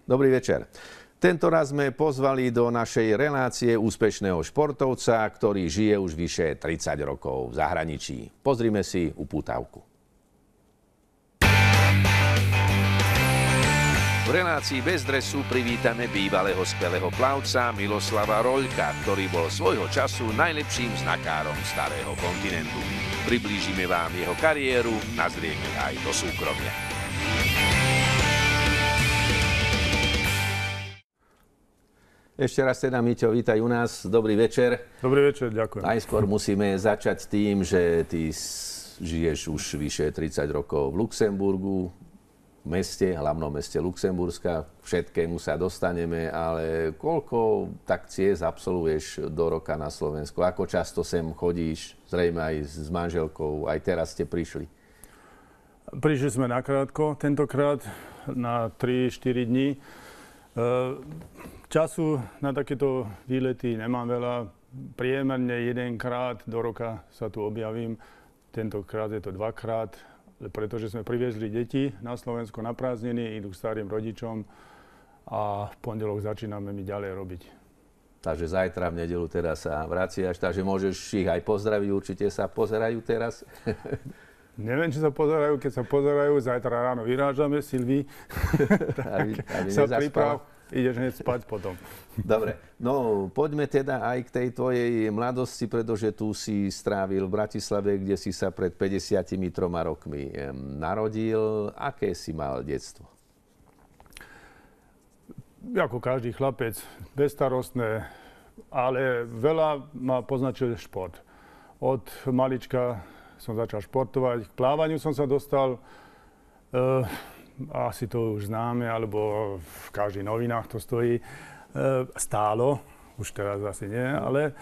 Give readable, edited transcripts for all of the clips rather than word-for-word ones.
Dobrý večer. Tento raz sme pozvali do našej relácie úspešného športovca, ktorý žije už vyše 30 rokov v zahraničí. Pozrime si upútavku. V relácii Bez dresu privítame bývalého skvelého plavca Miloslava Roľka, ktorý bol svojho času najlepším znakárom starého kontinentu. Priblížime vám jeho kariéru, nazrieme aj do súkromia. Ešte raz teda, Miťo, vítaj u nás. Dobrý večer. Dobrý večer, ďakujem. Najskôr musíme začať tým, že ty žiješ už vyše 30 rokov v Luxemburgu, v meste, hlavnom meste Luxemburska. Všetkému sa dostaneme, ale koľko tak ciest absolvuješ do roka na Slovensku? Ako často sem chodíš? Zrejme aj s manželkou, aj teraz ste prišli. Prišli sme nakrátko, tentokrát na 3-4 dní. Času na takéto výlety nemám veľa. Priemerne jedenkrát do roka sa tu objavím. Tentokrát je to dvakrát, pretože sme priviezli deti na Slovensko na prázdniny, idú k starým rodičom a v pondelok začíname my ďalej robiť. Takže zajtra v nedeľu teda sa vraciaš, takže môžeš ich aj pozdraviť, určite sa pozerajú teraz. Neviem, či sa pozerajú, keď sa pozerajú, zajtra ráno vyrážame, Silví. aby sa priprav, ideš hneď spať potom. Dobre, no poďme teda aj k tej tvojej mladosti, pretože tu si strávil v Bratislave, kde si sa pred 53 rokmi narodil. Aké si mal detstvo? Ako každý chlapec, bezstarostné, ale veľa ma poznačil šport. Od malička som začal športovať. K plávaniu som sa dostal, asi to už známe, alebo v každých novinách to stojí, stálo, už teraz asi nie, ale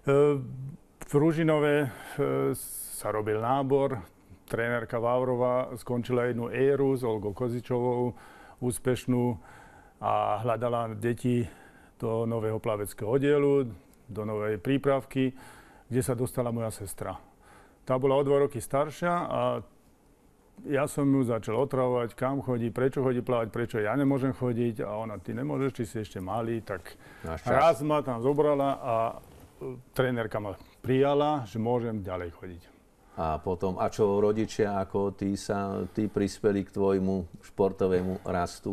v Ružinove sa robil nábor, trénerka Vávrová skončila jednu éru s Olgou Kozičovou, úspešnú, a hľadala deti do nového plaveckého oddielu, do novej prípravky, kde sa dostala moja sestra. Tá bola o 2 roky staršia a ja som ju začal otravovať, kam chodí, prečo chodí plávať, prečo ja nemôžem chodiť. A ona, ty nemôžeš, či si ešte malý, tak raz ma tam zobrala a trénerka ma prijala, že môžem ďalej chodiť. A potom, a čo rodičia, ako ty prispeli k tvojmu športovému rastu?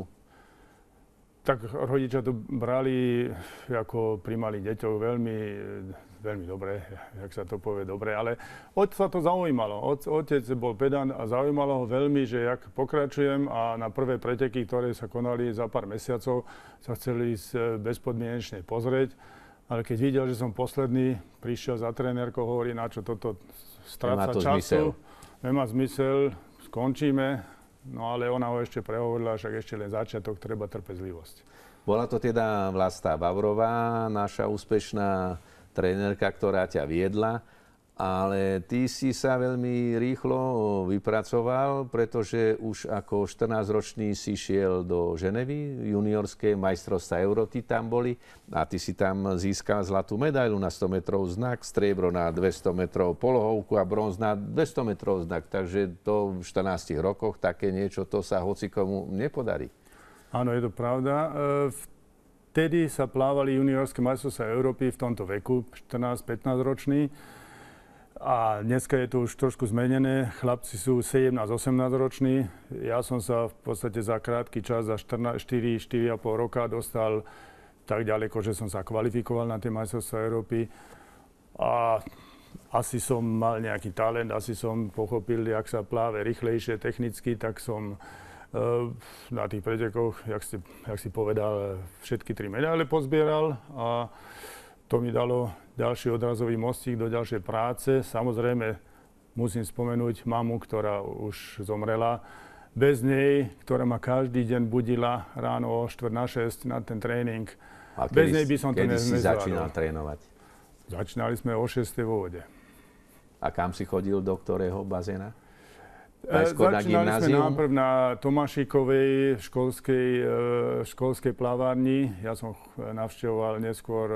Tak rodičia to brali ako pri malých deťoch veľmi dobre, jak sa to povie dobre, ale otec sa to zaujímalo. Otec bol pedant a zaujímalo ho veľmi, že jak pokračujem a na prvé preteky, ktoré sa konali za pár mesiacov, sa chceli ísť bezpodmienečne pozrieť. Ale keď videl, že som posledný, prišiel za trénerkou, hovorí, na čo toto stráca času. Nemá zmysel, skončíme. No ale ona ho ešte prehovorila, však ešte len začiatok, treba trpezlivosť. Bola to teda Vlasta Vavrová, naša úspešná trénerka, ktorá ťa viedla, ale ty si sa veľmi rýchlo vypracoval, pretože už ako 14-ročný si šiel do Ženevy, juniorské majstrovstvá Európy tam boli a ty si tam získal zlatú medailu na 100 metrov znak, striebro na 200 metrov polohovku a bronz na 200 metrov znak, takže to v 14 rokoch také niečo, to sa hocikomu nepodarí. Áno, je to pravda. Vtedy sa plávali juniorské majstrovstvá Európy v tomto veku, 14-15 ročný. A dneska je to už trošku zmenené. Chlapci sú 17-18 roční. Ja som sa v podstate za krátky čas, za 4,5 roka dostal tak ďaleko, že som sa kvalifikoval na tie majstrovstvá Európy. A asi som mal nejaký talent, asi som pochopil, jak sa pláve rýchlejšie technicky, tak som na tých pretekoch, jak si povedal, všetky 3 medaile pozbieral. A to mi dalo ďalší odrazový mostík do ďalšej práce. Samozrejme, musím spomenúť mamu, ktorá už zomrela. Bez nej, ktorá ma každý deň budila ráno o 5:45 na ten tréning. A bez nej by som to nezvládol. Kedy si začínal trénovať? Začínali sme o 6:00 vo vode. A kam si chodil, do ktorého bazéna? Začínali sme najprv na Tomášikovej školskej plávárni. Ja som navštevoval neskôr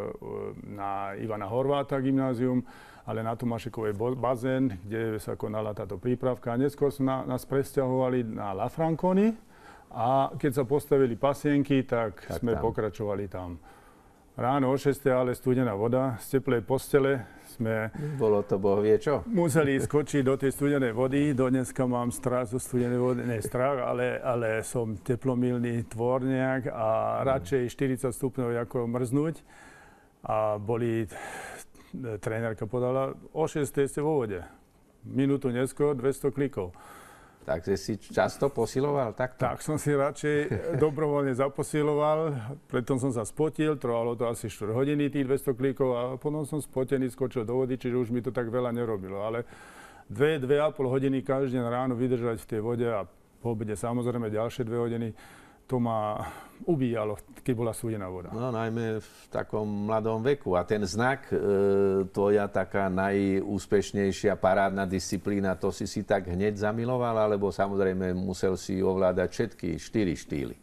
na Ivana Horváta gymnázium, ale na Tomášikovej bazén, kde sa konala táto prípravka. A neskôr sme nás presťahovali na La Franconi a keď sa postavili pasienky, tak sme pokračovali tam. Ráno o 6. ale studená voda, z teplej postele sme... Bolo to boh vie čo. Museli skočiť do tej studenej vody. Dneska mám strach zo studenej vody. Nie strach, ale som teplomilný tvor nejak a radšej 40 stupňov ako mrznúť. A trénerka podala, o 6. ste vo vode. Minútu neskôr 200 klikov. Takže si často posiloval takto? Tak som si radšej dobrovoľne zaposiloval, preto som sa spotil, trvalo to asi 4 hodiny tých 200 klikov a potom som spotený skočil do vody, čiže už mi to tak veľa nerobilo. Ale 2,5 hodiny každý deň ráno vydržať v tej vode a po obede samozrejme ďalšie 2 hodiny, to ma ubíjalo, keď bola studená voda. No najmä v takom mladom veku. A ten znak, tvoja taká najúspešnejšia parádna disciplína, to si tak hneď zamiloval, alebo samozrejme musel si ovládať všetky 4 štýly?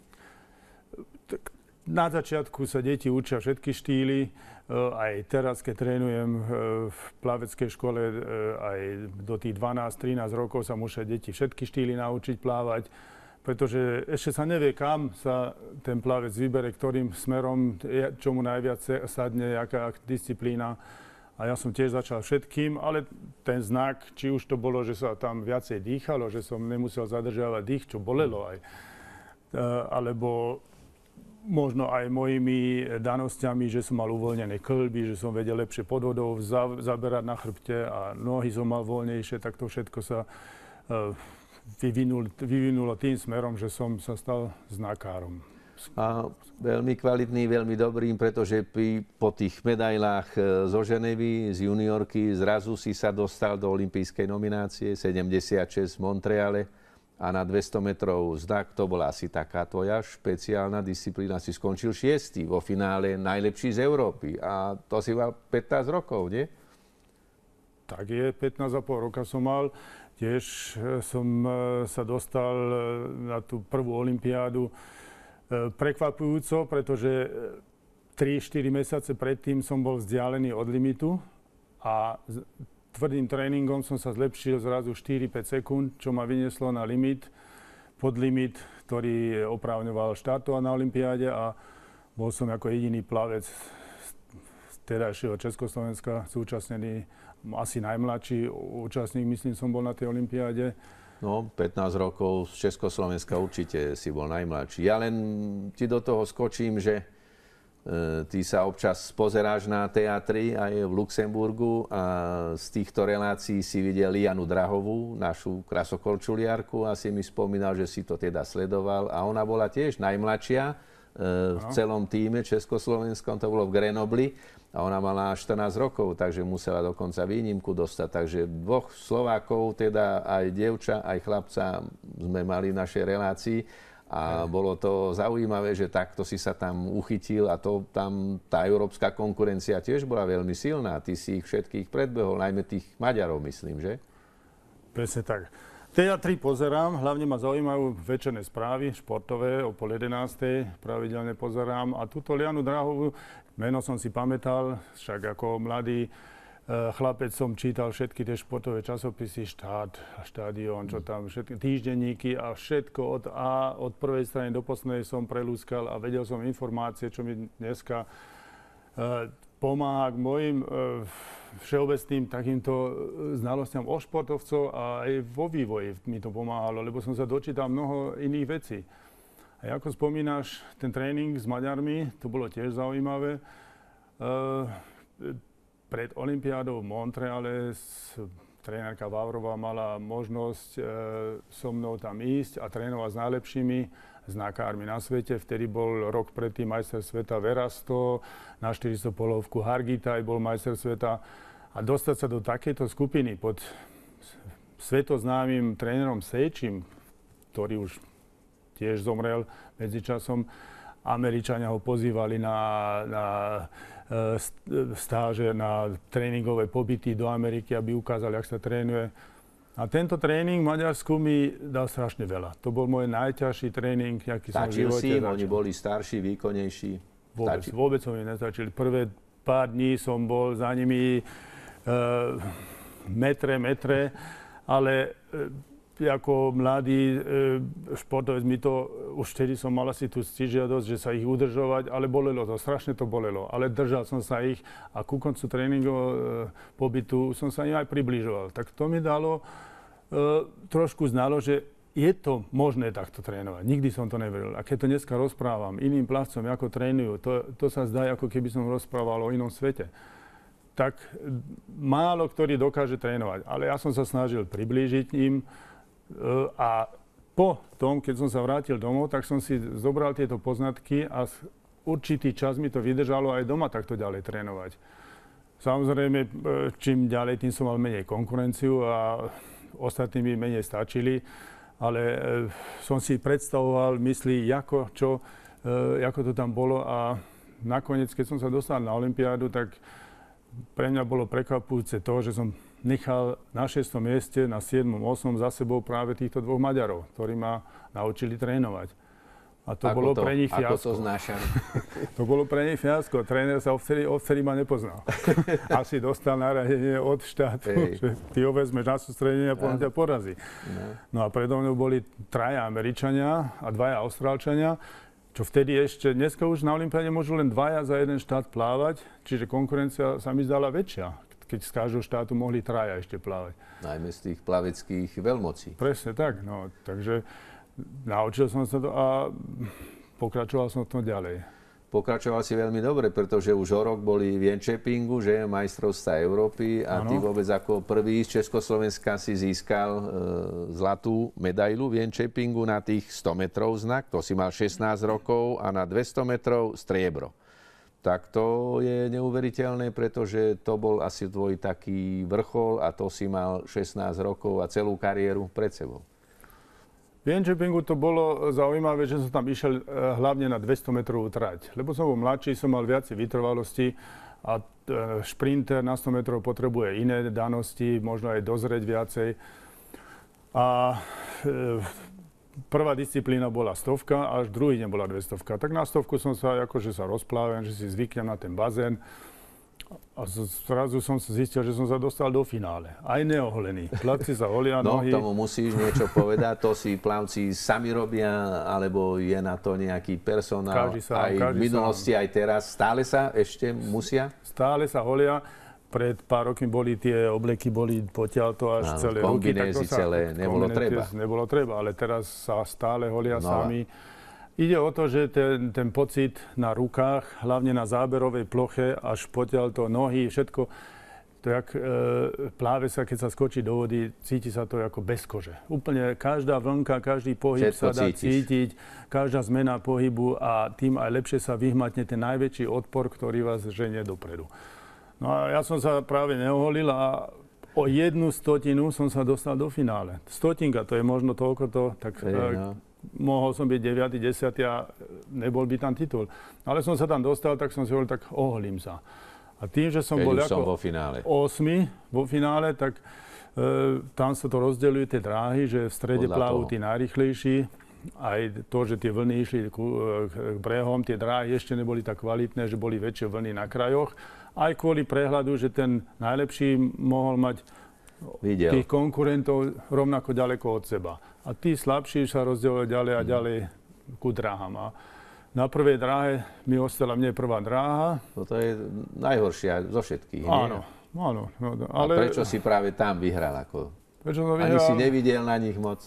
Na začiatku sa deti učia všetky štýly. Aj teraz, keď trénujem v plaveckej škole, aj do tých 12-13 rokov sa musia deti všetky štýly naučiť plávať. Pretože ešte sa nevie, kam sa ten plavec vybere, ktorým smerom, čo mu najviac sadne, aká disciplína. A ja som tiež začal všetkým, ale ten znak, či už to bolo, že sa tam viacej dýchalo, že som nemusel zadržiavať dých, čo bolelo aj. Alebo možno aj mojimi danosťami, že som mal uvoľnené kĺby, že som vedel lepšie pod vodou zaberať na chrbte a nohy som mal voľnejšie, tak to všetko sa vyvinulo tým smerom, že som sa stal znakárom. A veľmi kvalitný, veľmi dobrým, pretože po tých medailách zo Ženevy, z juniorky, zrazu si sa dostal do olympijskej nominácie 76 v Montreale a na 200 metrov znak, to bola asi taká tvoja špeciálna disciplína. Si skončil 6. vo finále najlepší z Európy a to si mal 15 rokov, nie? Tak je, 15,5 roka som mal. Tiež som sa dostal na tú prvú olympiádu prekvapujúco, pretože 3-4 mesiace predtým som bol vzdialený od limitu a tvrdým tréningom som sa zlepšil zrazu 4-5 sekúnd, čo ma vynieslo na limit, podlimit, ktorý oprávňoval štartovať na olympiáde a bol som ako jediný plavec z terajšieho Československa súčasnený. Asi najmladší účastník, myslím, som bol na tej olympiáde. No, 15 rokov z Československa určite si bol najmladší. Ja len ti do toho skočím, že ty sa občas pozeráš na teatri aj v Luxemburgu a z týchto relácií si videl Lianu Drahovú, našu krasokorčuliarku, a si mi spomínal, že si to teda sledoval a ona bola tiež najmladšia v celom týme československom, to bolo v Grenobli. A ona mala 14 rokov, takže musela dokonca výnimku dostať. Takže 2 Slovákov, teda aj dievča, aj chlapca sme mali v našej relácii. A bolo to zaujímavé, že takto si sa tam uchytil a to tam tá európska konkurencia tiež bola veľmi silná. Ty si ich všetkých predbehol, najmä tých Maďarov, myslím, že? Presne tak. Teatry pozerám, hlavne ma zaujímajú večerné správy, športové, o 10:30 pravidelne pozerám. A túto Lianu Drahovú, meno som si pamätal, však ako mladý chlapec som čítal všetky tie športové časopisy, Štát, Štádion, čo tam, všetky týždenníky a všetko od prvej strany do poslednej som prelúskal a vedel som informácie, čo mi dneska pomáha k mojim všeobecným takýmto znalostiam o športovcov a aj vo vývoji mi to pomáhalo, lebo som sa dočítal mnoho iných vecí. A ako spomínaš, ten tréning s Maďarmi, to bolo tiež zaujímavé. Pred olympiádou v Montreale trénerka Vavrová mala možnosť so mnou tam ísť a trénovať s najlepšími znakármi na svete. Vtedy bol rok predtým majster sveta Verasto, na 400 polovku Hargitaj bol majster sveta. A dostať sa do takejto skupiny pod svetoznámym trénerom Sejčím, ktorý už tiež zomrel medzičasom, Američania ho pozývali na stáže, na tréningové pobyty do Ameriky, aby ukázali, jak sa trénuje. A tento tréning v Maďarsku mi dal strašne veľa. To bol môj najťažší tréning, aký som v živote zažil. Oni boli starší, výkonnejší? Vôbec som mi nestačili. Prvé pár dní som bol za nimi metre, ale ako mladý športovec mi to už vtedy som mal asi tú ctižiadosť, že sa ich udržovať, ale bolelo to, strašne to bolelo. Ale držal som sa ich a ku koncu tréningového pobytu som sa im aj približoval. Tak to mi dalo trošku znalo, že je to možné takto trénovať. Nikdy som to neveril. A keď to dneska rozprávam iným plavcom, ako trénujú, to sa zdá, ako keby som rozprával o inom svete. Tak málo ktorý dokáže trénovať. Ale ja som sa snažil priblížiť im a po tom, keď som sa vrátil domov, tak som si zobral tieto poznatky a určitý čas mi to vydržalo aj doma takto ďalej trénovať. Samozrejme, čím ďalej, tým som mal menej konkurenciu a ostatní mi menej stačili, ale som si predstavoval mysli, ako to tam bolo a nakoniec, keď som sa dostal na olympiádu, tak pre mňa bolo prekvapujúce to, že som nechal na 6. mieste, na 7. 8. za sebou práve týchto dvoch Maďarov, ktorí ma naučili trénovať. A to bolo pre nich fiasko. Ako to znášali? To bolo pre nich fiasko. Tréner sa odvtedy ma nepoznal. Asi dostal naradenie od štátu, že ty ho vezmeš na sústredenie a potom ťa porazí. No a predo mnou boli 3 Američania a 2 Austrálčania, čo vtedy ešte, dneska už na olympiáde môžu len 2 za jeden štát plávať, čiže konkurencia sa mi zdala väčšia. Keď z každého štátu mohli 3 ešte plávať. Najmä z tých plaveckých veľmocí. Presne tak, no, takže naučil som sa to a pokračoval som v tom ďalej. Pokračoval si veľmi dobre, pretože už o rok boli v Jönköpingu, že majstrovstvá Európy a ty vôbec ako prvý z Československa si získal zlatú medailu v Jönköpingu na tých 100 metrov znak, to si mal 16 rokov a na 200 metrov striebro. Tak to je neuveriteľné, pretože to bol asi tvoj taký vrchol a to si mal 16 rokov a celú kariéru pred sebou. V Jönköpingu to bolo zaujímavé, že som tam išiel hlavne na 200 metrovú trať. Lebo som bol mladší, som mal viacej vytrvalosti a šprinter na 100 metrov potrebuje iné danosti, možno aj dozrieť viacej. A prvá disciplína bola 100 a až druhý deň bola 200. Tak na 100 som sa rozplávil, že si zvyknem na ten bazén. A zrazu som zistil, že som sa dostal do finále. Aj neoholený. Plavci sa holia nohy. No, tomu musíš niečo povedať. To si plavci sami robia, alebo je na to nejaký personál? Aj v minulosti, aj teraz. Stále sa ešte musia? Stále sa holia. Pred pár rokmi boli tie obleky, boli potiaľto až celé ruky. Kombinézy celé, nebolo treba. Nebolo treba, ale teraz sa stále holia sami. Ide o to, že ten pocit na rukách, hlavne na záberovej ploche, až potiaľto nohy, všetko, to jak pláve sa, keď sa skočí do vody, cíti sa to ako bez kože. Úplne každá vlnka, každý pohyb všetko sa dá cítiť, každá zmena pohybu a tým aj lepšie sa vyhmatne ten najväčší odpor, ktorý vás ženie dopredu. No a ja som sa práve neoholil a o 1/100 som sa dostal do finále. 100, to je možno toľko, tak mohol som byť 9., 10. a nebol by tam titul. Ale som sa tam dostal, tak som si hovoril, tak oholím sa. A tým, že som bol ako 8. vo finále, tak tam sa to rozdeľujú tie dráhy, že v strede plávajú tí najrýchlejší. Aj to, že tie vlny išli k brehom, tie dráhy ešte neboli tak kvalitné, že boli väčšie vlny na krajoch. Aj kvôli prehľadu, že ten najlepší mohol mať tých konkurentov rovnako ďaleko od seba. A tí slabší sa rozdeľujú ďalej a ďalej ku dráham. A na prvej dráhe mi ostala mne prvá dráha. To je najhoršia zo všetkých, áno, nie? Áno. Ale... A prečo si práve tam vyhral? Ani si nevidel na nich moc?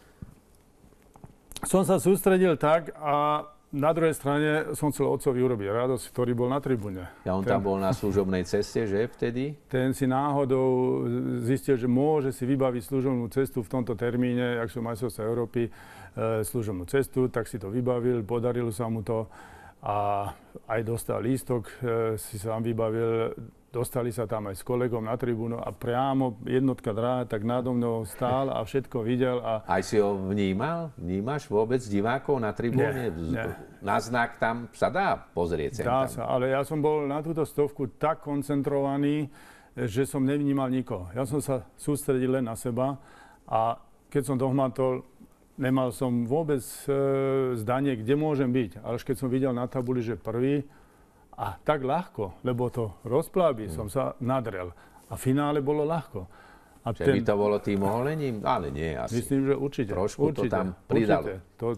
Som sa sústredil tak a na druhej strane som chcel otcovi urobiť radosť, ktorý bol na tribúne. Ja on tam bol na služobnej ceste, že vtedy? Ten si náhodou zistil, že môže si vybaviť služobnú cestu v tomto termíne, ak sú majstrovstvá Európy, služobnú cestu, tak si to vybavil, podarilo sa mu to a aj dostal lístok, si sa tam vybavil. Dostali sa tam aj s kolegom na tribúnu a priamo jednotka dráha tak nado mnou stál a všetko videl. Aj si ho vnímal? Vnímaš vôbec divákov na tribúne? Nie. Na znak tam sa dá pozrieť. Dá sa, ale ja som bol na túto 100 tak koncentrovaný, že som nevnímal nikoho. Ja som sa sústredil len na seba a keď som dohmatol, nemal som vôbec zdanie, kde môžem byť. Ale keď som videl na tabuli, že prvý, a tak ľahko, lebo to rozplavy som sa nadrel. A v finále bolo ľahko. A by to bolo tým oholením? Ale nie, asi. Myslím, že určite. Trošku to tam pridalo. To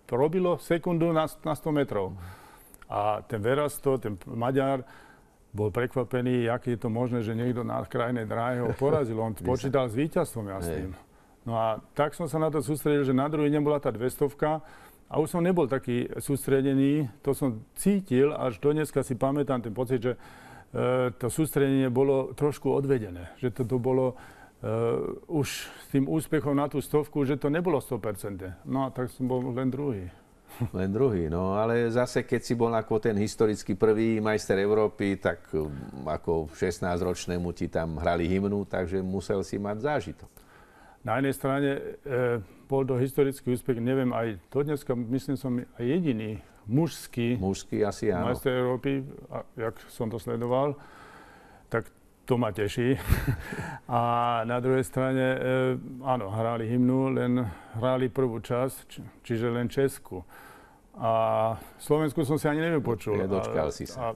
robilo sekundu na 100 metrov. A ten Verasto, ten Maďar, bol prekvapený, aký je to možné, že niekto na krajnej dráhe ho porazil. On počítal s víťazstvom, ja s tým. No a tak som sa na to sústredil, že na druhý nebola tá 200-ka a už som nebol taký sústredený. To som cítil, až do dneska si pamätám ten pocit, že to sústredenie bolo trošku odvedené. Že to bolo už s tým úspechom na tú 100-ku, že to nebolo 100%. No a tak som bol len druhý. Len druhý, no ale zase keď si bol ako ten historicky prvý majster Európy, tak ako 16-ročnému ti tam hrali hymnu, takže musel si mať zážitok. Na jednej strane bol to historický úspech, neviem, aj do dneska, myslím som, aj jediný mužský asi áno. majster Európy, jak som to sledoval, tak to ma teší. A na druhej strane, áno, hrali hymnu, len hrali prvú časť, čiže len Česku. A Slovensku som si ani nevypočul. Nedočkal si sa. A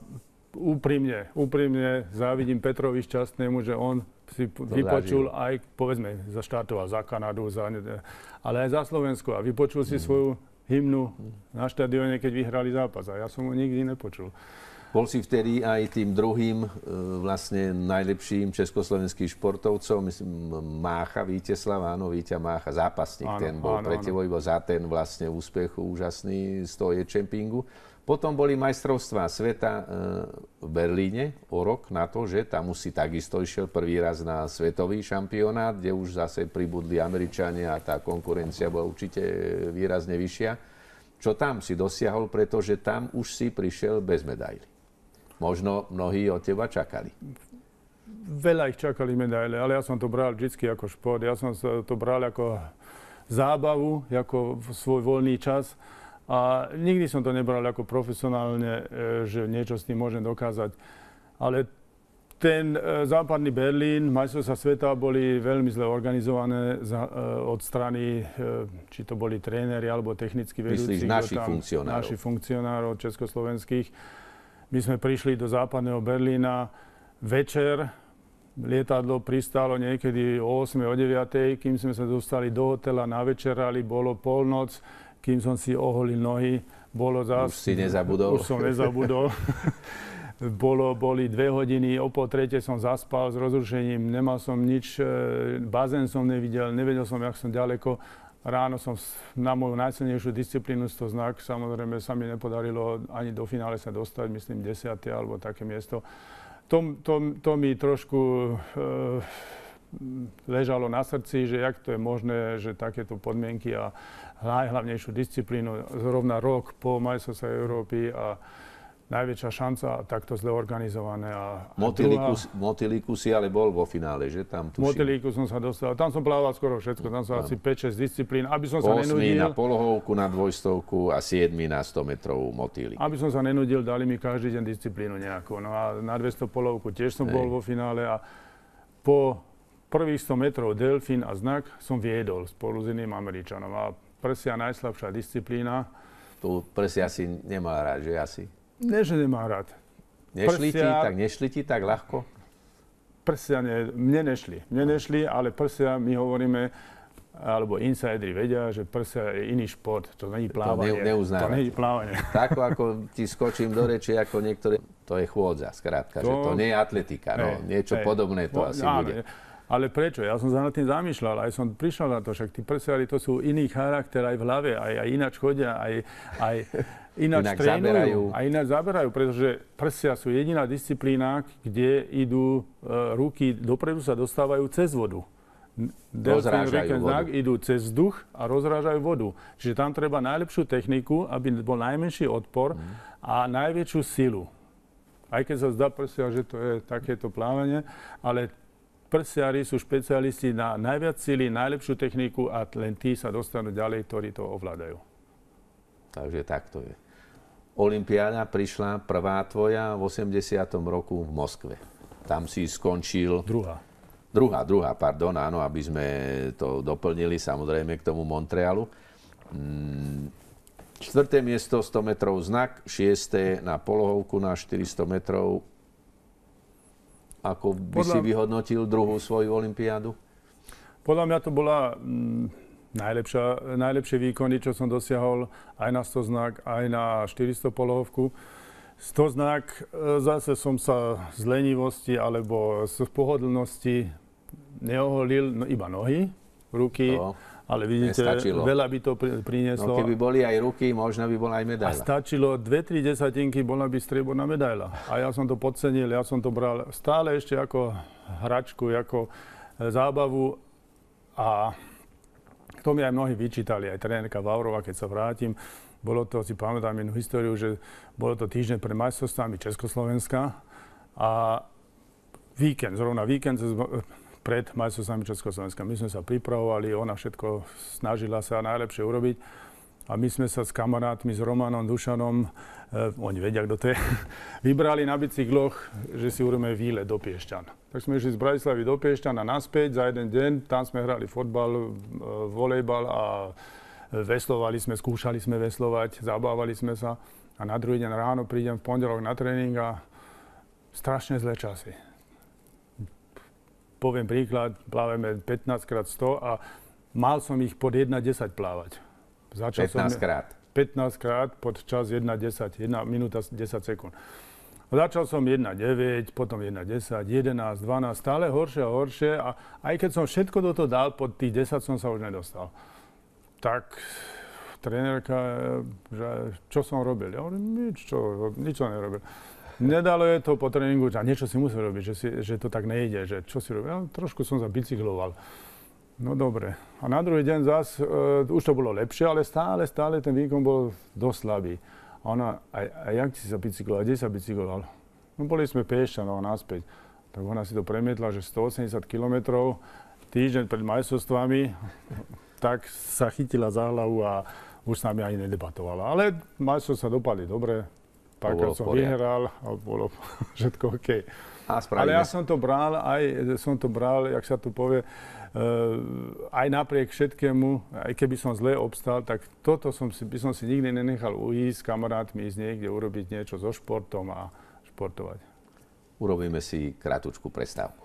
úprimne závidím Petrovi Šťastnému, že on si vypočul aj, povedzme, zaštartoval za Kanadu, ale aj za Slovensku a vypočul si svoju hymnu na štadióne, keď vyhrali zápas. A ja som ho nikdy nepočul. Bol si vtedy aj tým druhým vlastne najlepším československým športovcom, myslím Mácha, Víteslav, áno, Víťa Mácha, zápasník, ten bol pre teba iba za ten vlastne úspech úžasný z toho jumpingu. Potom boli majstrovstvá sveta v Berlíne o rok na to, že tam už si takisto išiel prvý raz na svetový šampionát, kde už zase pribudli Američania a tá konkurencia bola určite výrazne vyššia. Čo tam si dosiahol, pretože tam už si prišiel bez medaily. Možno mnohí od teba čakali. Veľa ich čakali medaile, ale ja som to bral vždy ako šport. Ja som to bral ako zábavu, ako svoj voľný čas. A nikdy som to nebral ako profesionálne, že niečo s tým môžem dokázať. Ale ten západný Berlín, majstrovstvá sveta boli veľmi zle organizované od strany, či to boli tréneri alebo technickí vedúci. Myslíš našich funkcionárov československých. My sme prišli do západného Berlína večer, lietadlo pristálo niekedy o 8, o 9, kým sme sa dostali do hotela, navečerali, bolo polnoc, kým som si oholil nohy, bolo zás... Už si nezabudol. Už som nezabudol. Boli 2 hodiny, o 2:30 som zaspal s rozrušením, nemal som nič, bazén som nevedel som, jak som ďaleko. Ráno som na moju najsilnejšiu disciplínu 100 znak, samozrejme sa mi nepodarilo ani do finále sa dostať, myslím 10. alebo také miesto. To mi trošku ležalo na srdci, že jak to je možné, že takéto podmienky a najhlavnejšiu disciplínu zrovna rok po majstrovstvách Európy a najväčšia šanca takto zle organizované. Motýliku si ale bol vo finále, že? Tam tuším. Motýliku som sa dostal. Tam som plával skoro všetko. Tam som asi 5-6 disciplín. Aby som sa nenudil. 8 na polohovku, na 200 a 7 na 100 metrov motýlik. Aby som sa nenudil, dali mi každý deň disciplínu nejakú. No a na 200 polovku tiež som bol vo finále a po prvých 100 metrov delfín a znak som viedol spolu s iným Američanom. A prsia najslabšia disciplína. Tu prsia si nemal rád, že asi? Nie, že nemá rád. Nešli ti tak ľahko? Prsia mne nešli, ale prsia, my hovoríme, alebo insideri vedia, že prsia je iný šport, to není plávanie. To není plávanie. Tak ako ti skočím do reči, ako niektoré, to je chôdza, skrátka, že to nie je atletika, niečo podobné to asi bude. Ale prečo? Ja som sa nad tým zamýšľal, aj som prišiel na to, však tí prsiari to sú iný charakter aj v hlave, aj ináč chodia, aj ináč trénujú. A ináč zaberajú, pretože prsia sú jediná disciplína, kde idú ruky, dopredu sa dostávajú cez vodu. Rozrážajú vodu. Idú cez vzduch a rozrážajú vodu. Čiže tam treba najlepšiu techniku, aby bol najmenší odpor a najväčšiu silu. Aj keď sa zdá prsia, že to je takéto plávanie, ale prsiari sú špecialisti na najviac síly, najlepšiu techniku a len tí sa dostanú ďalej, ktorí to ovládajú. Takže takto je. Olympiáda prišla prvá tvoja v 80. roku v Moskve. Tam si skončil... Druhá, pardon, áno, aby sme to doplnili samozrejme k tomu Montrealu. 4. miesto 100 metrov znak, 6. na polohovku na 400 metrov. Ako by si vyhodnotil druhú svoju olympiádu? Podľa mňa to bola Najlepšie výkony, čo som dosiahol aj na 100 znak, aj na 400 polovku. 100 znak zase som sa z lenivosti alebo z pohodlnosti neoholil, no iba nohy, ruky, ale vidíte, nestačilo. Veľa by to prinieslo. No keby boli aj ruky, možno by bola aj medaila. A stačilo 2-3 desatinky, bola by strieborná medaila. A ja som to podcenil, ja som to bral stále ešte ako hračku, ako zábavu a to mi aj mnohí vyčítali, aj trénerka Vavrova, keď sa vrátim. Bolo to, si pamätám jednu históriu, že bolo to týždeň pred majstrovstvami Československa a zrovna víkend pred majstrovstvami Československa. My sme sa pripravovali, ona všetko snažila sa najlepšie urobiť a my sme sa s kamarátmi, s Romanom, Dušanom, oni vedia, kto to je, vybrali na bicykloch, že si urobíme výlet do Piešťan. Tak sme išli z Bratislavy do Piešťan a naspäť za jeden deň. Tam sme hrali fotbal, volejbal a veslovali sme, skúšali sme veslovať, zabávali sme sa. A na druhý deň ráno prídem v pondelok na tréning a strašne zlé časy. Poviem príklad, plávame 15x100 a mal som ich pod 1,10 plávať. 15-krát? 15-krát pod čas 1,10, 1 minúta 10 sekúnd. Začal som 1,9, potom 1,10, 11, 12, stále horšie a horšie a aj keď som všetko do toho dal, pod tých 10 som sa už nedostal. Tak trénerka, že čo som robil? Ja hovorím, nič som nerobil. Nedalo je to po tréningu, a niečo si musel robiť, že to tak nejde, že čo si robil? Ja trošku som sa bicykloval. No dobre. A na druhý deň zase, už to bolo lepšie, ale stále ten výkon bol dosť slabý. A ona, a jak si sa bicykloval? Kde sa bicykloval? No boli sme Piešťanov naspäť. Tak ona si to premietla, že 180 kilometrov, týždeň pred majstrovstvami, tak sa chytila za hlavu a už s nami ani nedebatovala. Ale majstrovstvá dopadli dobre, párkrát som vyhral a bolo všetko OK. Ale ja som to bral, jak sa to povie, aj napriek všetkému, aj keby som zle obstal, tak toto by som si nikdy nenechal uísť s kamarátmi, ísť niekde urobiť niečo so športom a športovať. Urobíme si krátku prestávku.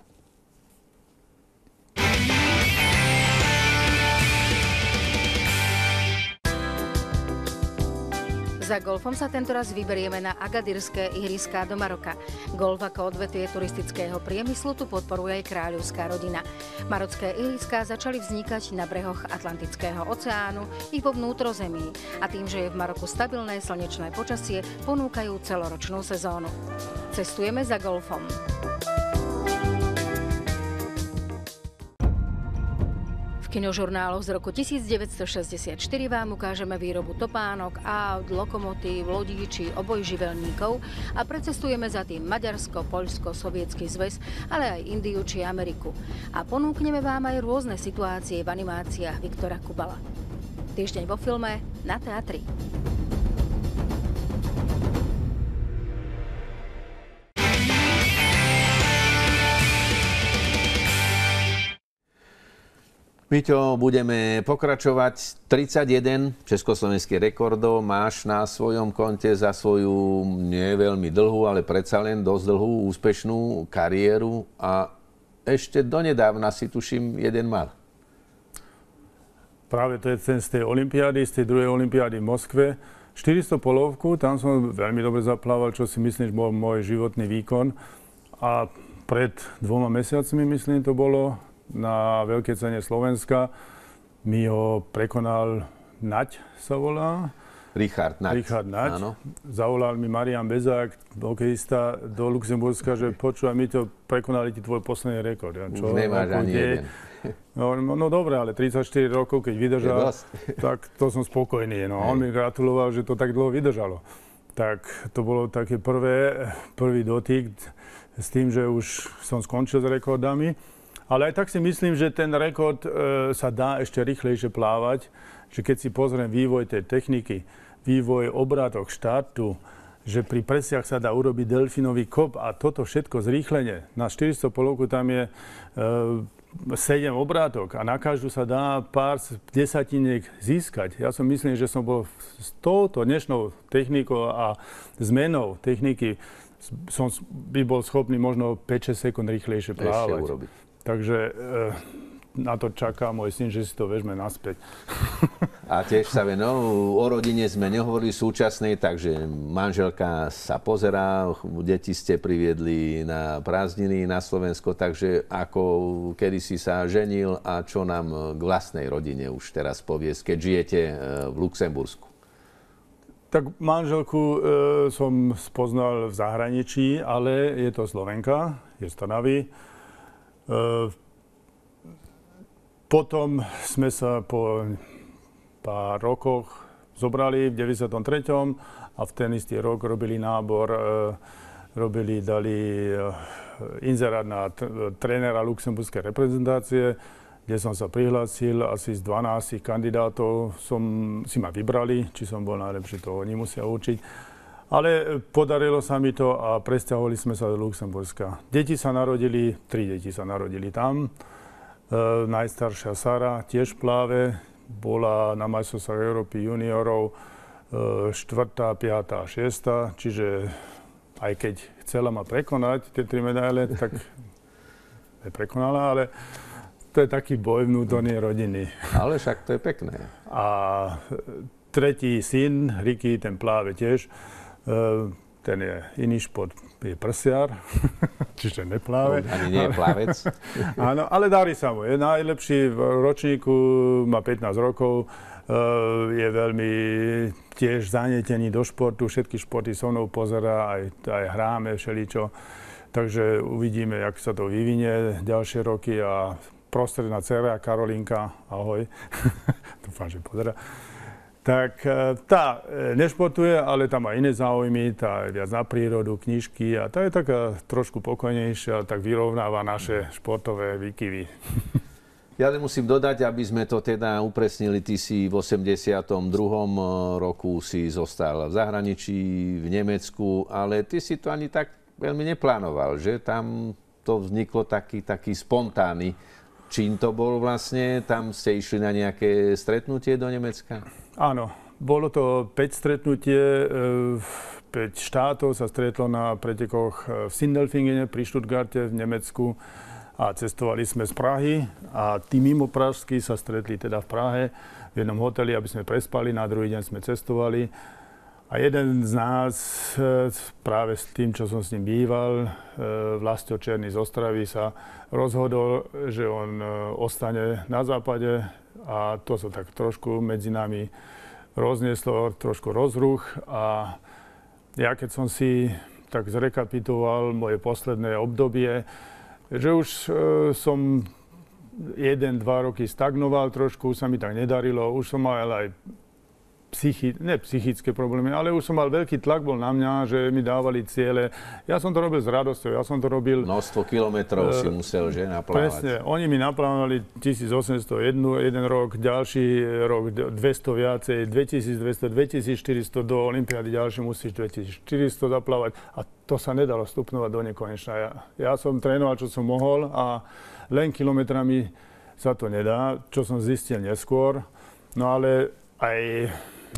Za golfom sa tentoraz vyberieme na Agadírske ihriská do Maroka. Golf ako odvetvie turistického priemyslu tu podporuje aj kráľovská rodina. Marocké ihriská začali vznikať na brehoch Atlantického oceánu i vo vnútrozemí a tým, že je v Maroku stabilné slnečné počasie, ponúkajú celoročnú sezónu. Cestujeme za golfom. V kinožurnáloch z roku 1964 vám ukážeme výrobu topánok, aut, lokomotív, lodí či obojživelníkov a precestujeme za tým Maďarsko, Poľsko, Sovietsky zväz, ale aj Indiu či Ameriku. A ponúkneme vám aj rôzne situácie v animáciách Viktora Kubala. Týždeň vo filme na Teatri. Miťo, budeme pokračovať. 31 československých rekordov máš na svojom konte za svoju nie veľmi dlhú, ale predsa len dosť dlhú, úspešnú kariéru a ešte donedávna si tuším jeden mal. Práve to je ten z tej olympiády, z tej druhej olympiády v Moskve. 400 polovku, tam som veľmi dobre zaplával, čo si myslím, že bol môj životný výkon. A pred 2 mesiacmi, myslím, to bolo, na veľkej cene Slovenska mi ho prekonal Naď, sa volá. Richard Naď. Áno. Zavolal mi Marian Bezák, hokejista do Luxemburska, že počúvaj, my to prekonali ti tvoj posledný rekord. Ja, čo, nemáš ani jeden. No dobre, ale 34 rokov, keď vydržal, tak to som spokojný. No. On mi gratuloval, že to tak dlho vydržalo. Tak to bolo také prvý dotyk s tým, že už som skončil s rekordami. Ale aj tak si myslím, že ten rekord sa dá ešte rýchlejšie plávať, že keď si pozriem vývoj tej techniky, vývoj obrátok, štartu, že pri presiach sa dá urobiť delfínový kop a toto všetko zrýchlenie. Na 400 polovku tam je 7 obrátok a na každú sa dá pár desatiniek získať. Ja som myslím, že som bol s touto dnešnou technikou a zmenou techniky by bol schopný možno 5-6 sekúnd rýchlejšie plávať. Takže na to čaká môj syn, že si to vezme naspäť. A tiež sa o rodine sme nehovorili súčasnej, takže manželka sa pozerá, deti ste priviedli na prázdniny na Slovensko, takže kedy si sa ženil a čo nám k vlastnej rodine už teraz poviesť, keď žijete v Luxembursku? Tak manželku som spoznal v zahraničí, ale je to Slovenka, je z Trnavy. Potom sme sa po pár rokoch zobrali v 93. a v ten istý rok robili nábor, dali inzerát na trénera luxemburskej reprezentácie, kde som sa prihlásil. Asi z 12 kandidátov si ma vybrali, či som bol najlepší, to oni musia učiť. Ale podarilo sa mi to a presťahovali sme sa do Luxemburska. 3 deti sa narodili tam. Najstaršia Sara tiež pláve, bola na majstrovstvách Európy juniorov 4., 5. a 6. Čiže aj keď chcela ma prekonať, tie 3 medaile, tak neprekonala, ale to je taký boj vnútornej rodiny. Ale však to je pekné. A tretí syn, Ricky, ten pláve tiež. Ten je iný šport, je prsiar, čiže nepláve. Ani nie je plavec. Áno, ale darí sa mu. Je najlepší v ročníku, má 15 rokov, je veľmi tiež zanietený do športu, všetky športy so mnou pozerá, aj hráme všeličo. Takže uvidíme, jak sa to vyvinie ďalšie roky a prostredná dcera Karolinka, ahoj, dúfam, že pozerá. Tak tá nešportuje, ale tá má iné záujmy, tá je viac na prírodu, knižky a tá je taká trošku pokojnejšia, tak vyrovnáva naše športové výkyvy. Ja len musím dodať, aby sme to teda upresnili, ty si v 82. roku si zostal v zahraničí, v Nemecku, ale ty si to ani tak veľmi neplánoval, že? Tam to vzniklo taký spontánny čin to bol vlastne, tam ste išli na nejaké stretnutie do Nemecka? Áno, bolo to 5 stretnutie, 5 štátov sa stretlo na pretekoch v Sindelfingene pri Stuttgarte v Nemecku a cestovali sme z Prahy a tí mimo pražskí sa stretli teda v Prahe v jednom hoteli, aby sme prespali, na druhý deň sme cestovali a jeden z nás práve s tým, čo som s ním býval, Vlastio Černý z Ostravy sa rozhodol, že on ostane na západe a to sa tak trošku medzi nami roznieslo, trošku rozruch a ja keď som si tak zrekapituloval moje posledné obdobie, že už som 1-2 roky stagnoval trošku, sa mi tak nedarilo, už som mal aj psychické problémy, ale už som mal veľký tlak bol na mňa, že mi dávali ciele. Ja som to robil s radosťou, ja som to robil... Množstvo kilometrov si musel, že, naplávať. Presne, oni mi naplánovali 1800 jeden rok, ďalší rok 200 viacej, 2200, 2400 do olympiády, ďalší musíš 2400 zaplávať a to sa nedalo stupňovať do nekonečna. Ja som trénoval, čo som mohol a len kilometrami sa to nedá, čo som zistil neskôr, no ale aj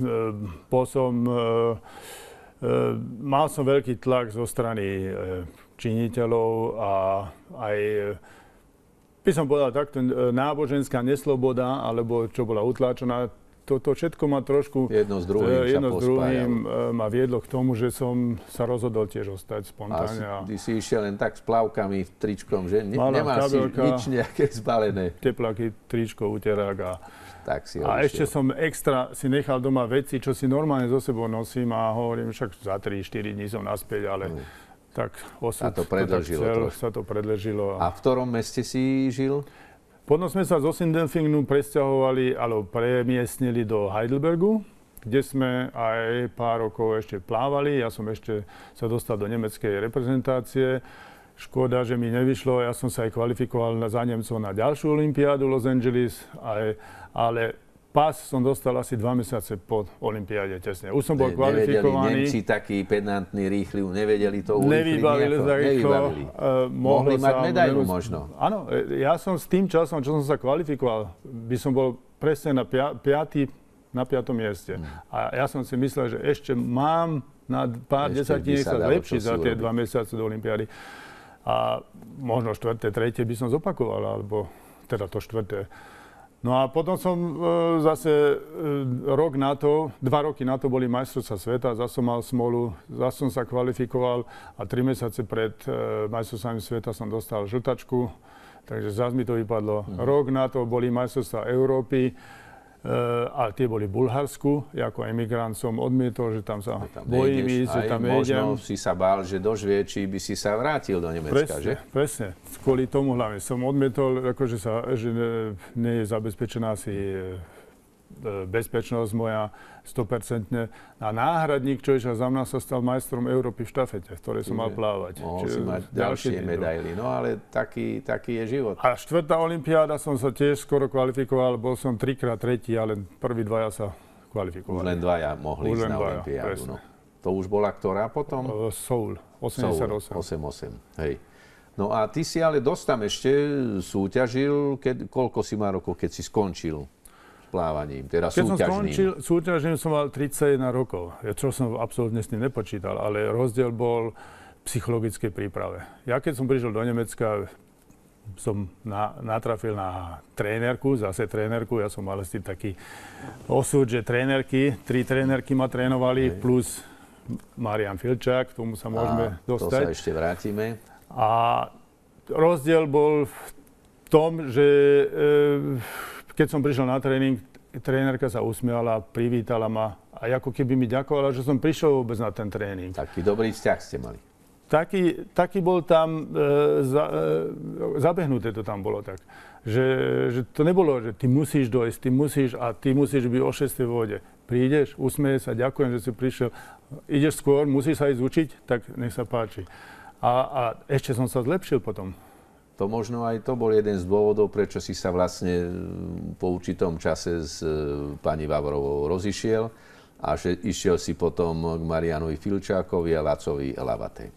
mal som veľký tlak zo strany činiteľov a aj, by som povedal takto, náboženská nesloboda, alebo čo bola utláčaná, to všetko ma trošku... Jedno s druhým ma viedlo k tomu, že som sa rozhodol tiež ostať spontánne. A ty si išiel len tak s plavkami, tričkom, že? Nemáš si nič nejaké zbalené. Tepláky, tričko, uterák a ešte som extra si nechal doma veci, čo si normálne so sebou nosím a hovorím, však za 3-4 dní som naspäť, ale tak osud sa to predĺžilo. A v ktorom meste si žil? Potom sme sa zo Sindelfingenu presťahovali, alebo premiestnili do Heidelbergu, kde sme aj pár rokov ešte plávali. Ja som ešte sa dostal do nemeckej reprezentácie. Škoda, že mi nevyšlo, ja som sa aj kvalifikoval za Nemcov na ďalšiu olympiádu Los Angeles, ale pas som dostal asi 2 mesiace po olympiáde tesne. Už som bol kvalifikovaný. Nemci takí pedantní, rýchli, nevedeli to urýchliť. Nevybavili. Mohli mať medailu možno. Áno, ja som s tým časom, čo som sa kvalifikoval, by som bol presne na 5. mieste. A ja som si myslel, že ešte mám na pár desatín sa zlepšiť za tie 2 mesiace do olympiády. A možno 4., 3. by som zopakoval, alebo teda to štvrté. No a potom som zase rok na to, 2 roky na to boli majstrovstvá sveta, zase som mal smolu, zase som sa kvalifikoval a 3 mesiace pred majstrovstvami sveta som dostal žltačku, takže zase mi to vypadlo. Rok na to boli majstrovstvá Európy, a tie boli v Bulharsku. Ja ako emigrant som odmietol, že tam sa bojím ísť, že tam nejdem. Možno si sa bál, že dožvie, či by si sa vrátil do Nemecka, že? Presne. Kvôli tomu hlavne som odmietol, akože že nie je zabezpečená si bezpečnosť moja 100%. A náhradník, čo išiel za mňa, sa stal majstrom Európy v štafete, v ktorej som mal plávať. Mohol si mať ďalšie medaily, no ale taký je život. A 4. olympiáda som sa tiež skoro kvalifikoval, bol som 3-krát tretí, ale prví 2 sa kvalifikovali. Už len 2 mohli ísť na olympiádu. No. To už bola ktorá potom? Seoul, 88. 88, hej. No a ty si ale dosť tam ešte súťažil, koľko si mal rokov, keď si skončil plávaním, teda keď súťažným? Keď som skončil súťažným, som mal 31 rokov, čo som absolútne s tým nepočítal, ale rozdiel bol v psychologickej príprave. Ja keď som prišiel do Nemecka, som natrafil na trénerku, zase trénerku, ja som mal s tým taký osud, že trénerky, 3 trénerky ma trénovali, plus Marian Filčák, k tomu sa môžeme dostať. To sa ešte vrátime. A rozdiel bol v tom, že keď som prišiel na tréning, trénerka sa usmiala, privítala ma a ako keby mi ďakovala, že som prišiel vôbec na ten tréning. Taký dobrý vzťah ste mali. Taký bol tam, zabehnuté to tam bolo tak. Že to nebolo, že ty musíš dojsť, ty musíš byť o 6. v vode. Prídeš, usmeje sa, ďakujem, že si prišiel. Ideš skôr, musíš sa ísť učiť, tak nech sa páči. A ešte som sa zlepšil potom. To možno aj to bol jeden z dôvodov, prečo si sa vlastne po určitom čase s pani Vavrovou rozišiel a že išiel si potom k Marianovi Filčákovi a Lacovi Lavatej.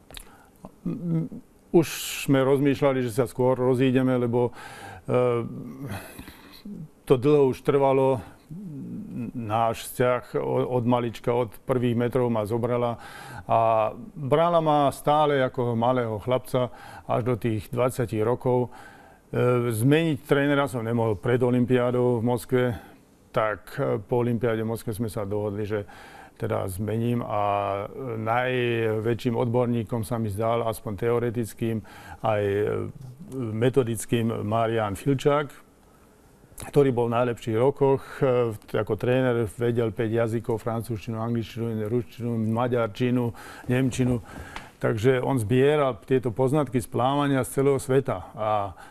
Už sme rozmýšľali, že sa skôr rozídeme, lebo to dlho už trvalo. Náš vzťah od malička, od prvých metrov ma zobrala a brala ma stále ako malého chlapca až do tých 20 rokov. Zmeniť trénera som nemohol pred olympiádou v Moskve, tak po olympiáde v Moskve sme sa dohodli, že teda zmením a najväčším odborníkom sa mi zdal, aspoň teoretickým, aj metodickým Marian Filčák, ktorý bol v najlepších rokoch. Ako tréner vedel 5 jazykov, francúzštinu, angličtinu, ruštinu, maďarčinu, nemčinu. Takže on zbieral tieto poznatky z plávania z celého sveta a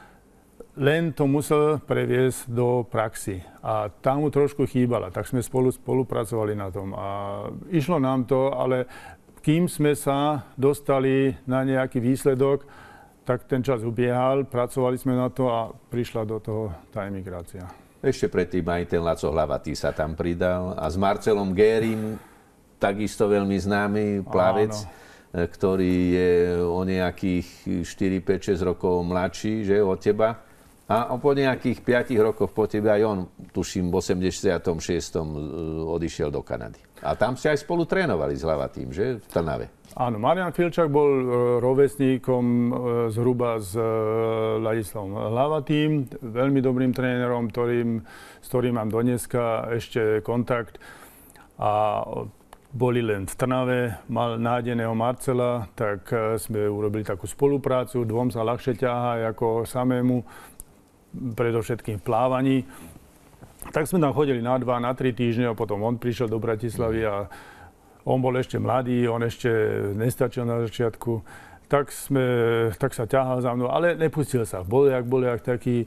len to musel previesť do praxi. A tam mu trošku chýbala, tak sme spolupracovali na tom. A išlo nám to, ale kým sme sa dostali na nejaký výsledok, tak ten čas ubiehal, pracovali sme na to a prišla do toho tá emigrácia. Ešte predtým aj ten Laco Hlavatý sa tam pridal a s Marcelom Gérim, takisto veľmi známy plavec, ktorý je o nejakých 4, 5, 6 rokov mladší, že, od teba. A po nejakých 5 rokoch po tebe aj on, tuším, v 86. odišiel do Kanady. A tam ste aj spolu trénovali s Hlavatým, že, v Trnave. Áno, Marian Filčák bol rovesníkom zhruba s Ladislavom Hlavatým, veľmi dobrým trénerom, s ktorým mám dodneska ešte kontakt. A boli len v Trnave, mal nájdeného Marcela, tak sme urobili takú spoluprácu, dvom sa ľahšie ťahá ako samému, predovšetkým v plávaní. Tak sme tam chodili na 2, na 3 týždne a potom on prišiel do Bratislavy a on bol ešte mladý, on ešte nestačil na začiatku, tak sa ťahal za mnou, ale nepustil sa. Bol jak taký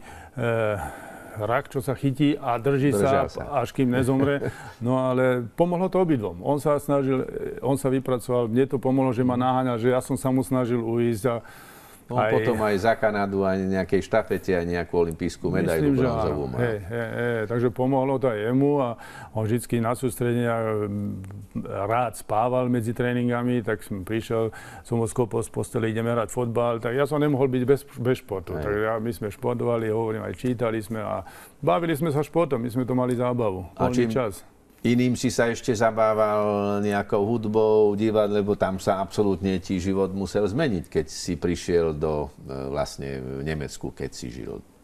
rak, čo sa chytí a drží sa, až kým nezomre. No ale pomohlo to obidvom. On sa vypracoval, mne to pomohlo, že ma naháňal, že ja som sa mu snažil uísť a potom aj za Kanadu, aj nejakej štafete, aj nejakú olympijskú medailu bronzovú mal. Takže pomohlo to aj jemu a on vždycky na sústredenia rád spával medzi tréningami, tak som prišiel, som ho skopol z postele, ideme hrať fotbal, tak ja som nemohol byť bez športu. Tak my sme športovali, hovorím, aj čítali sme a bavili sme sa športom, my sme to mali zábavu, voľný čas. Iným si sa ešte zabával nejakou hudbou, divadlom, lebo tam sa absolútne ti život musel zmeniť, keď si prišiel do vlastne v Nemecku, keď si žil.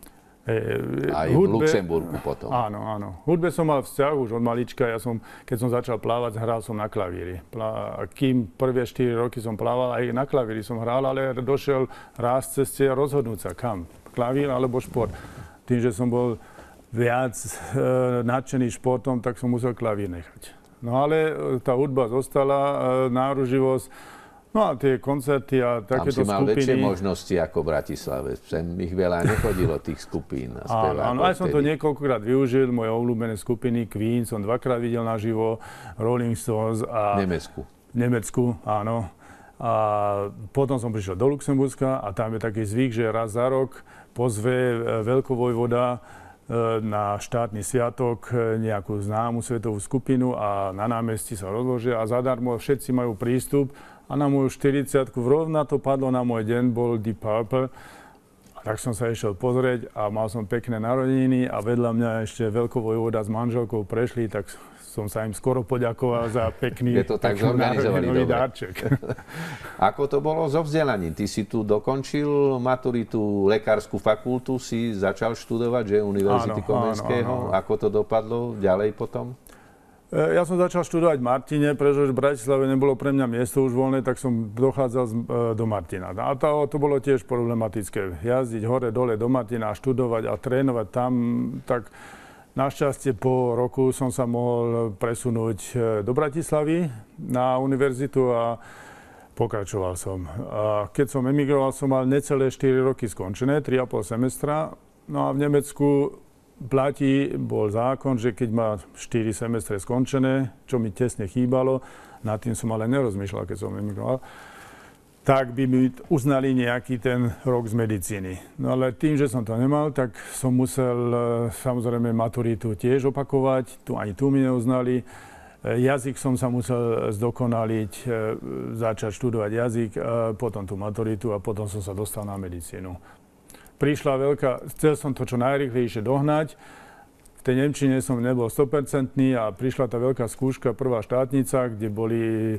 Aj v Luxemburgu potom. Áno, áno. Hudbe som mal vzťah už od malička. Keď som začal plávať, hral som na klavíri. Kým prvé 4 roky som plával, aj na klavíri som hral, ale došiel raz ceste rozhodnúť sa kam. Klavír alebo šport. Tým, že som bol viac nadšený športom, tak som musel klavír nechať. No ale tá hudba zostala, náruživosť. No a tie koncerty a takéto skupiny... Tam si mal väčšie možnosti ako v Bratislave. Sem ich veľa nechodilo, tých skupín. Áno, aj som to niekoľkokrát využil. Moje obľúbené skupiny Queen som 2-krát videl naživo, Rolling Stones a... Nemecku, áno. A potom som prišiel do Luxemburska a tam je taký zvyk, že raz za rok pozve veľkovojvoda na štátny sviatok nejakú známu svetovú skupinu a na námestí sa rozložia a zadarmo všetci majú prístup. A na moju 40-ku rovna to padlo na môj deň, bol Deep Purple. A tak som sa išiel pozrieť a mal som pekné narodeniny a vedľa mňa ešte veľkovojvoda s manželkou prešli, tak som sa im skoro poďakoval za pekný narodeninový dárček. Ako to bolo so vzdelaním? Ty si tu dokončil maturitu, lekárskú fakultu, si začal študovať, že Univerzity Komenského. Áno. Ako to dopadlo ďalej potom? Ja som začal študovať v Martine, pretože v Bratislave nebolo pre mňa miesto už voľné, tak som dochádzal do Martina. A to bolo tiež problematické. Jazdiť hore-dole do Martina a študovať a trénovať tam, tak našťastie po roku som sa mohol presunúť do Bratislavy na univerzitu a pokračoval som. A keď som emigroval, som mal necelé 4 roky skončené, 3,5 semestra. No a v Nemecku bol zákon, že keď má 4 semestre skončené, čo mi tesne chýbalo, nad tým som ale nerozmýšľal, keď som emigroval, tak by mi uznali nejaký ten rok z medicíny. No ale tým, že som to nemal, tak som musel samozrejme maturitu tiež opakovať, ani tu mi neuznali. Jazyk som sa musel zdokonaliť, začať študovať jazyk, potom tú maturitu a potom som sa dostal na medicínu. Chcel som to čo najrýchlejšie dohnať. V tej nemčine som nebol 100% a prišla tá veľká skúška, prvá štátnica, kde boli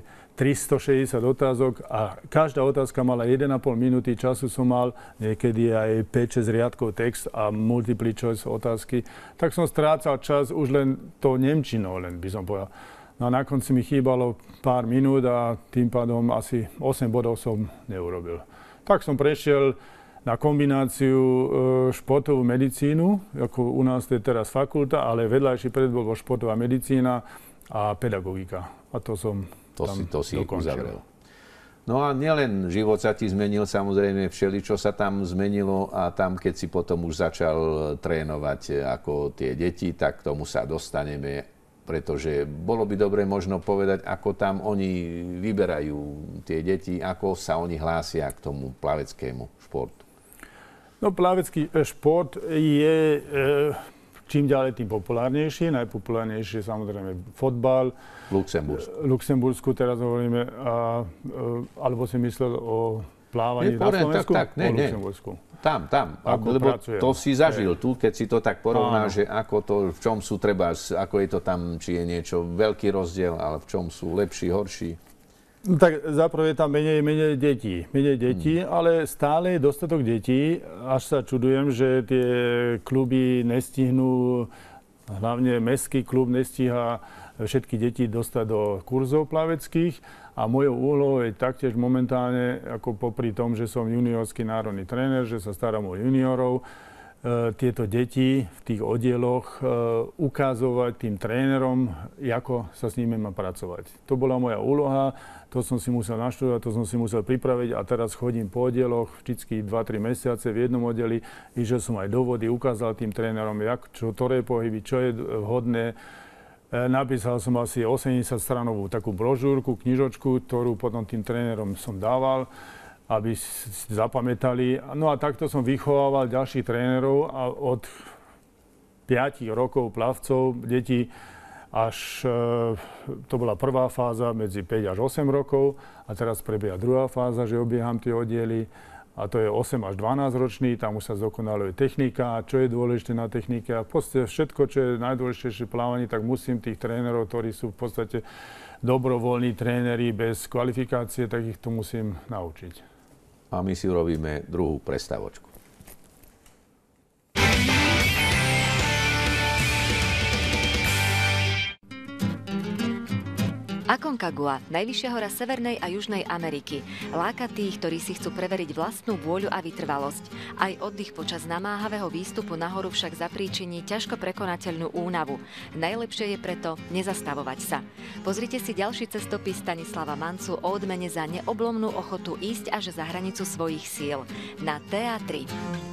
360 otázok a každá otázka mala 1,5 minúty času som mal, niekedy aj 5-6 riadkov text a multiple choice otázky. Tak som strácal čas už len to nemčinou, len by som povedal. No a na konci mi chýbalo pár minút a tým pádom asi 8 bodov som neurobil. Tak som prešiel na kombináciu športovú medicínu, ako u nás je teraz fakulta, ale vedľajší predmet bol športová medicína a pedagogika. A to som to si uzavrel. No a nielen život sa ti zmenil, samozrejme všeličo sa tam zmenilo a tam, keď si potom už začal trénovať ako tie deti, tak k tomu sa dostaneme, pretože bolo by dobre možno povedať, ako tam oni vyberajú tie deti, ako sa oni hlásia k tomu plaveckému športu. No, plavecký šport je čím ďalej tým populárnejší. Najpopulárnejší je samozrejme fotbal. Luxembursku teraz hovoríme, alebo si myslel o plávaní na Slovensku? O Luxembursku. Tam. Lebo to si zažil tu, keď si to tak porovnáš, že ako to, v čom sú ako je to tam, či je niečo veľký rozdiel, ale v čom sú lepší, horší. No tak zaprvé je tam menej detí, ale stále je dostatok detí. Až sa čudujem, že tie kluby nestihnú, hlavne mestský klub nestíha všetky deti dostať do kurzov plaveckých. A mojou úlohou je taktiež momentálne, ako popri tom, že som juniorský národný tréner, že sa starám o juniorov, tieto deti v tých oddieloch ukazovať tým trénerom, ako sa s nimi má pracovať. To bola moja úloha, to som si musel naštudovať, to som si musel pripraviť a teraz chodím po oddieloch vždycky 2-3 mesiace v jednom oddieli, išiel som aj do vody, ukázal tým trénerom, ktoré pohyby, čo je vhodné. Napísal som asi 80-stranovú takú brožúrku, knižočku, ktorú potom tým trénerom som dával, aby si zapamätali. No a takto som vychovával ďalších trénerov a od 5 rokov plavcov, detí, až to bola prvá fáza medzi 5 až 8 rokov a teraz prebieha druhá fáza, že obieham tie oddiely a to je 8 až 12 ročný, tam už sa zdokonaluje technika, čo je dôležité na technike a v podstate všetko, čo je najdôležitejšie v plávaní, tak musím tých trénerov, ktorí sú v podstate dobrovoľní tréneri bez kvalifikácie, tak ich to musím naučiť. A my si urobíme druhú prestávočku. Aconcagua, najvyššia hora Severnej a Južnej Ameriky, láka tých, ktorí si chcú preveriť vlastnú vôľu a vytrvalosť. Aj oddych počas namáhavého výstupu nahoru však zapríčiní ťažko prekonateľnú únavu. Najlepšie je preto nezastavovať sa. Pozrite si ďalší cestopis Stanislava Mancu o odmene za neoblomnú ochotu ísť až za hranicu svojich síl. Na TA3.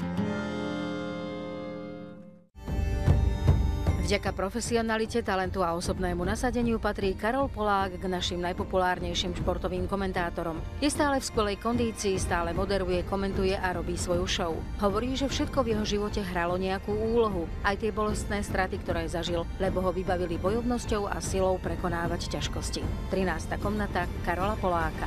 Vďaka profesionalite, talentu a osobnému nasadeniu patrí Karol Polák k našim najpopulárnejším športovým komentátorom. Je stále v skvelej kondícii, stále moderuje, komentuje a robí svoju show. Hovorí, že všetko v jeho živote hralo nejakú úlohu, aj tie bolestné straty, ktoré zažil, lebo ho vybavili bojovnosťou a silou prekonávať ťažkosti. 13. komnata Karola Poláka.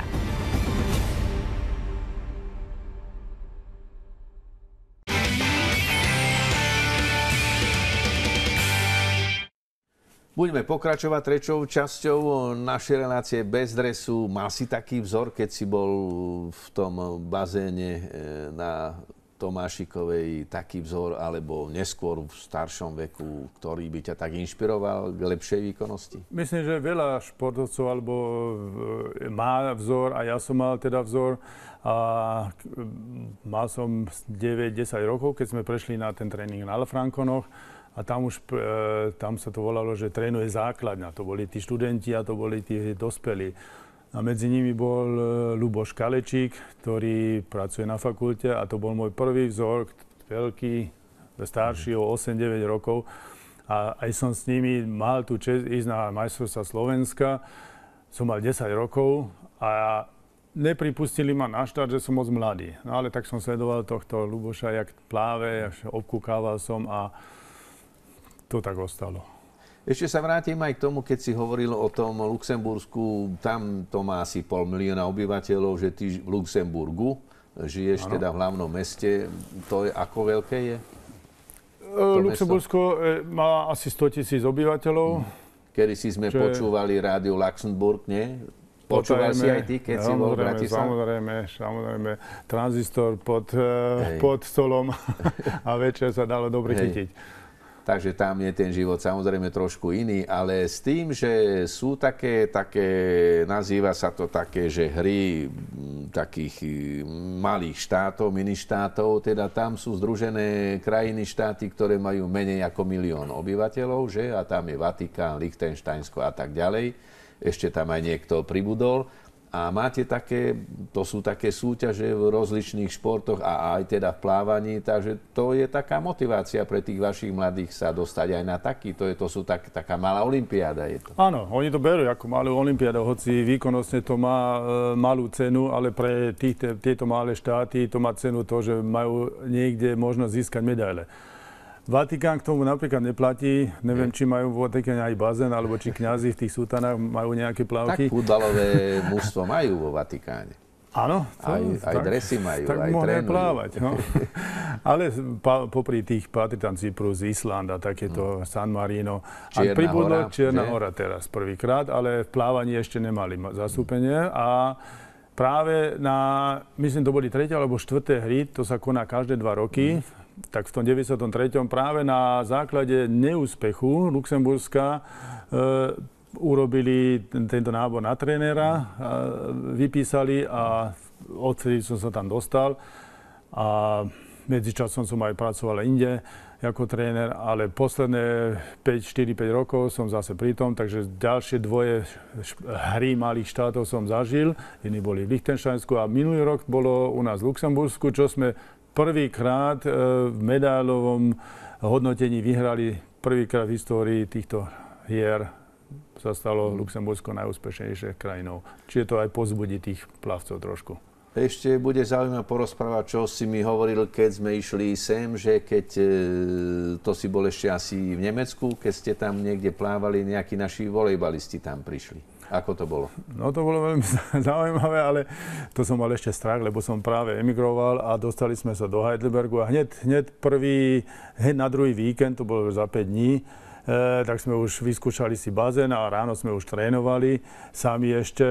Budeme pokračovať treťou časťou našej relácie bez dresu. Mal si taký vzor, keď si bol v tom bazéne na Tomášikovej, taký vzor, alebo neskôr v staršom veku, ktorý by ťa tak inšpiroval k lepšej výkonnosti? Myslím, že veľa športovcov alebo má vzor a ja som mal teda vzor. A mal som 9-10 rokov, keď sme prešli na ten tréning na Lafranconoch. A tam sa to volalo, že trénuje základňa. To boli tí študenti a to boli tí dospelí. A medzi nimi bol Ľuboš Kalečík, ktorý pracuje na fakulte a to bol môj prvý vzor, veľký, starší o 8-9 rokov. A aj som s nimi mal tú česť ísť na majstrovstvá Slovenska. Som mal 10 rokov a nepripustili ma na štart, že som moc mladý. No ale tak som sledoval tohto Ľuboša, jak pláve, obkúkával som a to tak ostalo. Ešte sa vrátim aj k tomu, keď si hovoril o tom Luxembursku. Tam to má asi 500 000 obyvateľov, že ty v Luxemburgu žiješ teda v hlavnom meste. To je ako veľké je? Luxembursko má asi 100 000 obyvateľov. Kedy si sme počúvali rádio Luxemburg, nie? Počúval si aj ty, keď si bol v Bratislave? Samozrejme. Tranzistor pod stolom a večer sa dalo dobre chytiť. Takže tam je ten život samozrejme trošku iný, ale s tým, že sú také, nazýva sa to také, že hry takých malých štátov, ministátov, teda tam sú združené krajiny, štáty, ktoré majú menej ako 1 000 000 obyvateľov, že? A tam je Vatikán, Lichtensteinsko a tak ďalej. Ešte tam aj niekto pribudol. A máte to sú také súťaže v rozličných športoch a aj teda v plávaní, takže to je taká motivácia pre tých vašich mladých sa dostať aj na taký. To sú taká malá olympiáda. Je to. Áno, oni to berú ako malú olympiádu, hoci výkonnostne to má malú cenu, ale pre tieto malé štáty to má cenu to, že majú niekde možnosť získať medaile. Vatikán k tomu napríklad neplatí. Neviem, či majú v Vatikáne aj bazén, alebo či kňazi v tých sútanách majú nejaké plavky. Tak futbalové mužstvo majú vo Vatikáne. Áno. Aj dresy majú, tak aj trénujú. plávať. No. Ale popri tých patrí tam Cyprus, Island a takéto San Marino. A pribudlo Čierna hora teraz prvýkrát, ale v plávaní ešte nemali zastúpenie. A práve myslím, to boli 3. alebo 4. hry, to sa koná každé 2 roky. Tak v tom 93. práve na základe neúspechu Luxemburska urobili tento nábor na trénera, vypísali a odtedy som sa tam dostal. A medzičasom som aj pracoval inde ako tréner, ale posledné 4-5 rokov som zase pri tom, takže ďalšie 2 hry malých štátov som zažil. Iní boli v Lichtensteinsku a minulý rok bolo u nás v Luxembursku, čo sme prvýkrát v medailovom hodnotení vyhrali, prvýkrát v histórii týchto hier sa stalo Luxembursko najúspešnejšou krajinou. Čiže to aj povzbudí tých plavcov trošku. Ešte bude zaujímavé porozprávať, čo si mi hovoril, keď sme išli sem, že keď to si bol ešte asi v Nemecku, keď ste tam niekde plávali, nejakí naši volejbalisti tam prišli. Ako to bolo? No to bolo veľmi zaujímavé, ale to som mal ešte strach, lebo som práve emigroval a dostali sme sa do Heidelbergu a hneď na druhý víkend, to bolo za 5 dní, tak sme už vyskúšali si bazén a ráno sme už trénovali sami ešte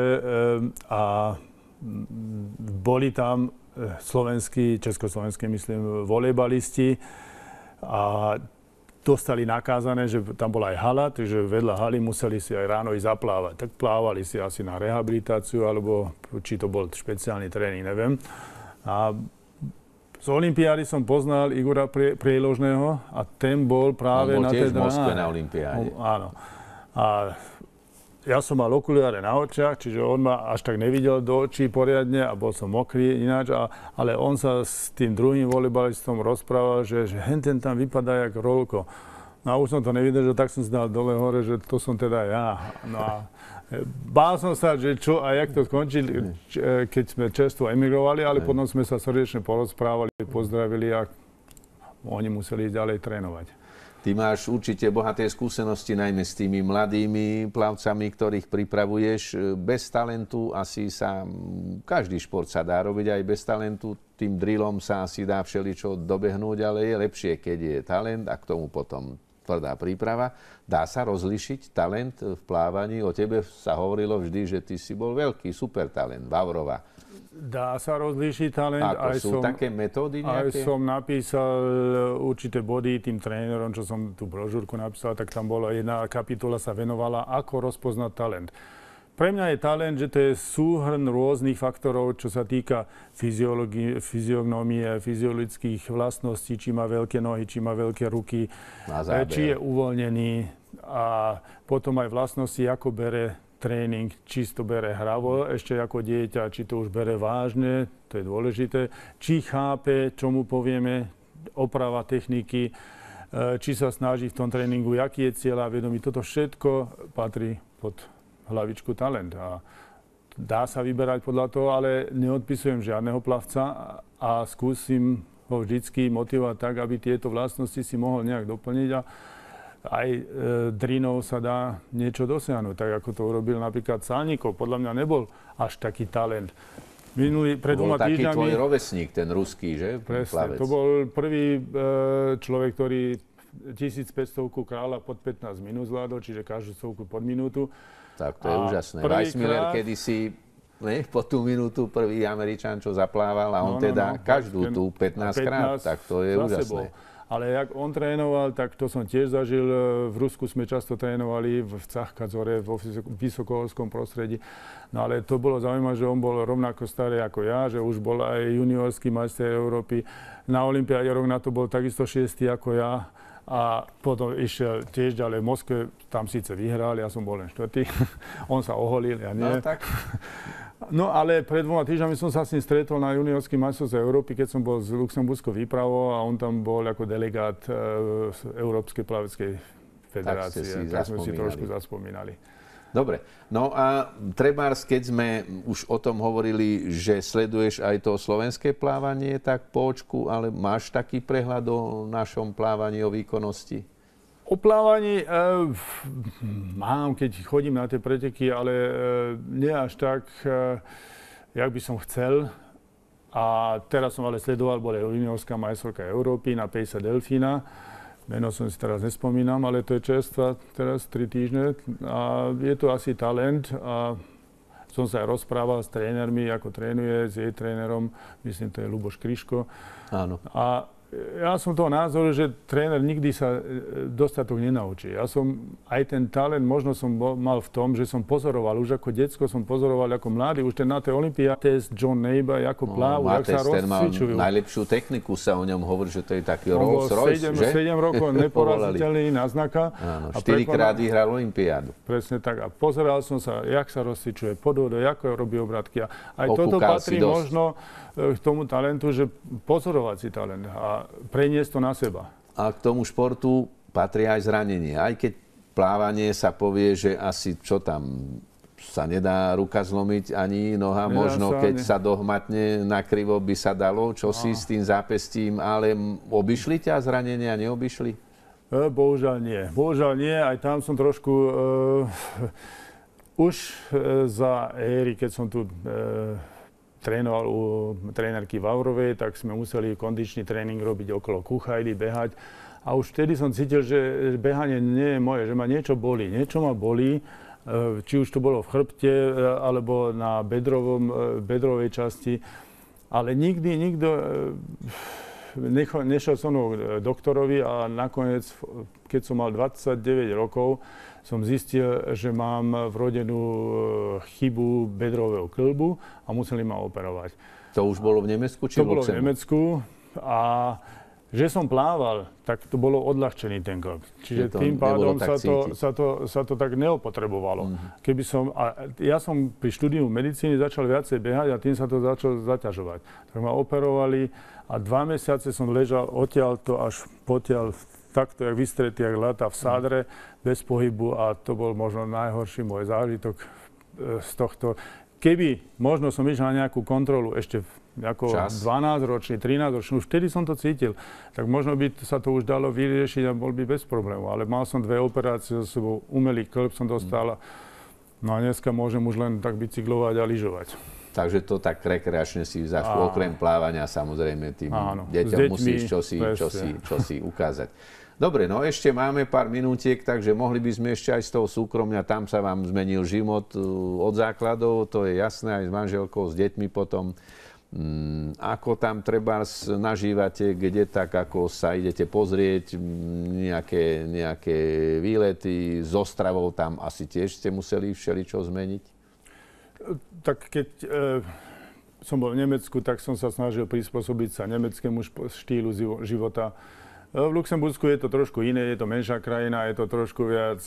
a boli tam československí, myslím, volejbalisti a dostali nakázané, že tam bola aj hala, takže vedľa haly museli si aj ráno ísť zaplávať. Tak plávali si asi na rehabilitáciu, alebo či to bol špeciálny tréning, neviem. A z olympiády som poznal Igora Prieložného a ten bol práve on bol na tiež v Moskve na olympiáde. Áno. A ja som mal okuliare na očiach, čiže on ma až tak nevidel do očí poriadne a bol som mokrý ináč, ale on sa s tým druhým volejbalistom rozprával, že henten tam vypadá jak Rolko. No a už som to nevidel, že tak som si dal dole hore, že to som teda ja. No a bál som sa, že čo a jak to skončí, keď sme čerstvo emigrovali, ale potom sme sa srdečne porozprávali, pozdravili a oni museli ísť ďalej trénovať. Ty máš určite bohaté skúsenosti, najmä s tými mladými plavcami, ktorých pripravuješ. Bez talentu asi sa, každý šport sa dá robiť aj bez talentu. Tým drillom sa asi dá všeličo dobehnúť, ale je lepšie, keď je talent a k tomu potom tvrdá príprava. Dá sa rozlišiť talent v plávaní? O tebe sa hovorilo vždy, že ty si bol veľký super talent, Vavrova. Dá sa rozlíšiť talent. Ako sú také metódy nejaké? Aj som napísal určité body tým trénerom, čo som tú brožúrku napísal, tak tam bola jedna kapitola sa venovala, ako rozpoznať talent. Pre mňa je talent, že to je súhrn rôznych faktorov, čo sa týka fyziognomie, fyziologických vlastností, či má veľké nohy, či má veľké ruky, či je uvoľnený a potom aj vlastnosti, ako bere tréning, či to bere hravo ešte ako dieťa, či to už bere vážne, to je dôležité, či chápe, čo mu povieme, oprava techniky, či sa snaží v tom tréningu, aký je cieľ a vedomý. Toto všetko patrí pod hlavičku talent. A dá sa vyberať podľa toho, ale neodpisujem žiadneho plavca a skúsim ho vždycky motivovať tak, aby tieto vlastnosti si mohol nejak doplniť a aj drinou sa dá niečo dosiahnuť, tak ako to urobil napríklad Salníkov. Podľa mňa nebol až taký talent. Pred bol taký týždňami, tvoj rovesník, ten ruský, že? Presne, to bol prvý človek, ktorý 1500 kráľa pod 15 minút zvládol, čiže každú stovku pod minútu. Tak to je úžasné. Weissmiller kedysi po tú minútu prvý Američan, čo zaplával a on každú tú 15 krát, tak to je úžasné. Ale jak on trénoval, tak to som tiež zažil. V Rusku sme často trénovali v Cachkadzore, vo vysokohorskom prostredí. No ale to bolo zaujímavé, že on bol rovnako starý ako ja, že už bol aj juniorský majster Európy. Na olympiáde rok na to bol takisto 6. ako ja. A potom išiel tiež ďalej v Moskve, tam síce vyhral, ja som bol len 4. On sa oholil, ja nie. No tak. No ale pred 2 týždňami som sa s ním stretol na juniorských majstrovstvách Európy, keď som bol z Luxemburskou výpravou a on tam bol ako delegát Európskej plaveckej federácie. Tak sme si trošku zaspomínali. Dobre, no a trebárs, keď sme už o tom hovorili, že sleduješ aj to slovenské plávanie, tak po očku, ale máš taký prehľad o našom plávaní, o výkonnosti? O plávaní mám, keď chodím na tie preteky, ale nie až tak, jak by som chcel. A teraz som ale sledoval, bola juniorská majstrovka Európy na Pejsa Delfína. Meno som si teraz nespomínam, ale to je čerstva teraz 3 týždne. A je to asi talent. A som sa aj rozprával s trénermi, ako trénuje, s jej trénerom, myslím, to je Ľuboš Kryško. Áno. A ja som toho názoru, že tréner nikdy sa dostatok nenaučí. Ja som aj ten talent možno som mal v tom, že som pozoroval, už ako decko som pozoroval ako mladý, už ten na tej olympiáde John Neighbor, ako plávu, jak sa rozcvičujú. Najlepšiu techniku sa o ňom hovorí, že to je taký Rolls Royce, že? 7 rokov neporaziteľný náznaka. Áno, 4-krát vyhral olympiádu. Presne tak. A pozeral som sa, jak sa rozcvičuje podvodo, ako robí obratky. A aj toto Opúkal patrí možno k tomu talentu, že pozorovať si talent a preniesť to na seba. A k tomu športu patrí aj zranenie. Aj keď plávanie sa povie, že asi čo tam sa nedá ruka zlomiť ani noha, možno keď sa dohmatne nakrivo by sa dalo, čo si s tým zápestím, ale obišli ťa zranenia, neobišli? Bohužiaľ nie. Bohužiaľ nie, aj tam som trošku už za éry, keď som tu trénoval u trénerky Vavrovej, tak sme museli kondičný tréning robiť okolo Kuchajdy, behať. A už vtedy som cítil, že behanie nie je moje, že ma niečo bolí. Niečo ma bolí, či už to bolo v chrbte, alebo na bedrovej časti. Ale nikto nešiel som doktorovi a nakoniec, keď som mal 29 rokov, som zistil, že mám vrodenú chybu bedrového kĺbu a museli ma operovať. To už bolo v Nemecku či v Luxembursku? To bolo v Nemecku a že som plával, tak to bolo odľahčený ten kĺb. Čiže tým pádom sa to tak neopotrebovalo. Keby ja som pri štúdiu medicíny začal viacej behať a tým sa to začalo zaťažovať. Tak ma operovali a 2 mesiace som ležal odtiaľto až potiaľ takto, jak vystretý, jak lata v sádre, bez pohybu a to bol možno najhorší môj zážitok z tohto. Keby možno som išiel na nejakú kontrolu ešte ako 12-ročný, 13-ročný, už vtedy som to cítil, tak možno by sa to už dalo vyriešiť a bol by bez problémov. Ale mal som 2 operácie so sebou, umelý kĺb som dostal, no a dneska môžem už len tak bicyklovať a lyžovať. Takže to tak rekreačne si zašlo, okrem plávania, samozrejme tým deťom musíš čosi ukázať. Dobre, no ešte máme pár minútiek, takže mohli by sme ešte aj z toho súkromia, tam sa vám zmenil život od základov, to je jasné, aj s manželkou, s deťmi potom. Ako tam treba nažívate, kde tak, ako sa idete pozrieť, nejaké výlety, s Ostravou tam asi tiež ste museli všeličo zmeniť? Tak keď som bol v Nemecku, tak som sa snažil prispôsobiť sa nemeckému štýlu života. V Luxembursku je to trošku iné, je to menšia krajina, je to trošku viac,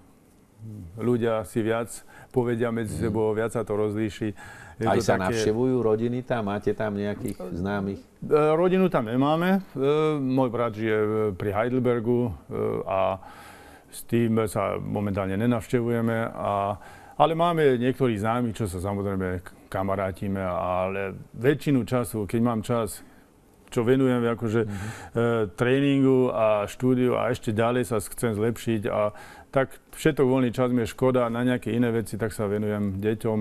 ľudia si viac povedia medzi sebou, viac sa to rozlíši. Aj sa navštevujú rodiny tam? Máte tam nejakých známych? Rodinu tam nemáme. Môj brat žije pri Heidelbergu a s tým sa momentálne nenavštevujeme. Ale máme niektorých známych, čo sa samozrejme kamarátime, ale väčšinu času, keď mám čas, čo venujem akože tréningu a štúdiu a ešte ďalej sa chcem zlepšiť a tak všetok voľný čas mi je škoda na nejaké iné veci, tak sa venujem deťom,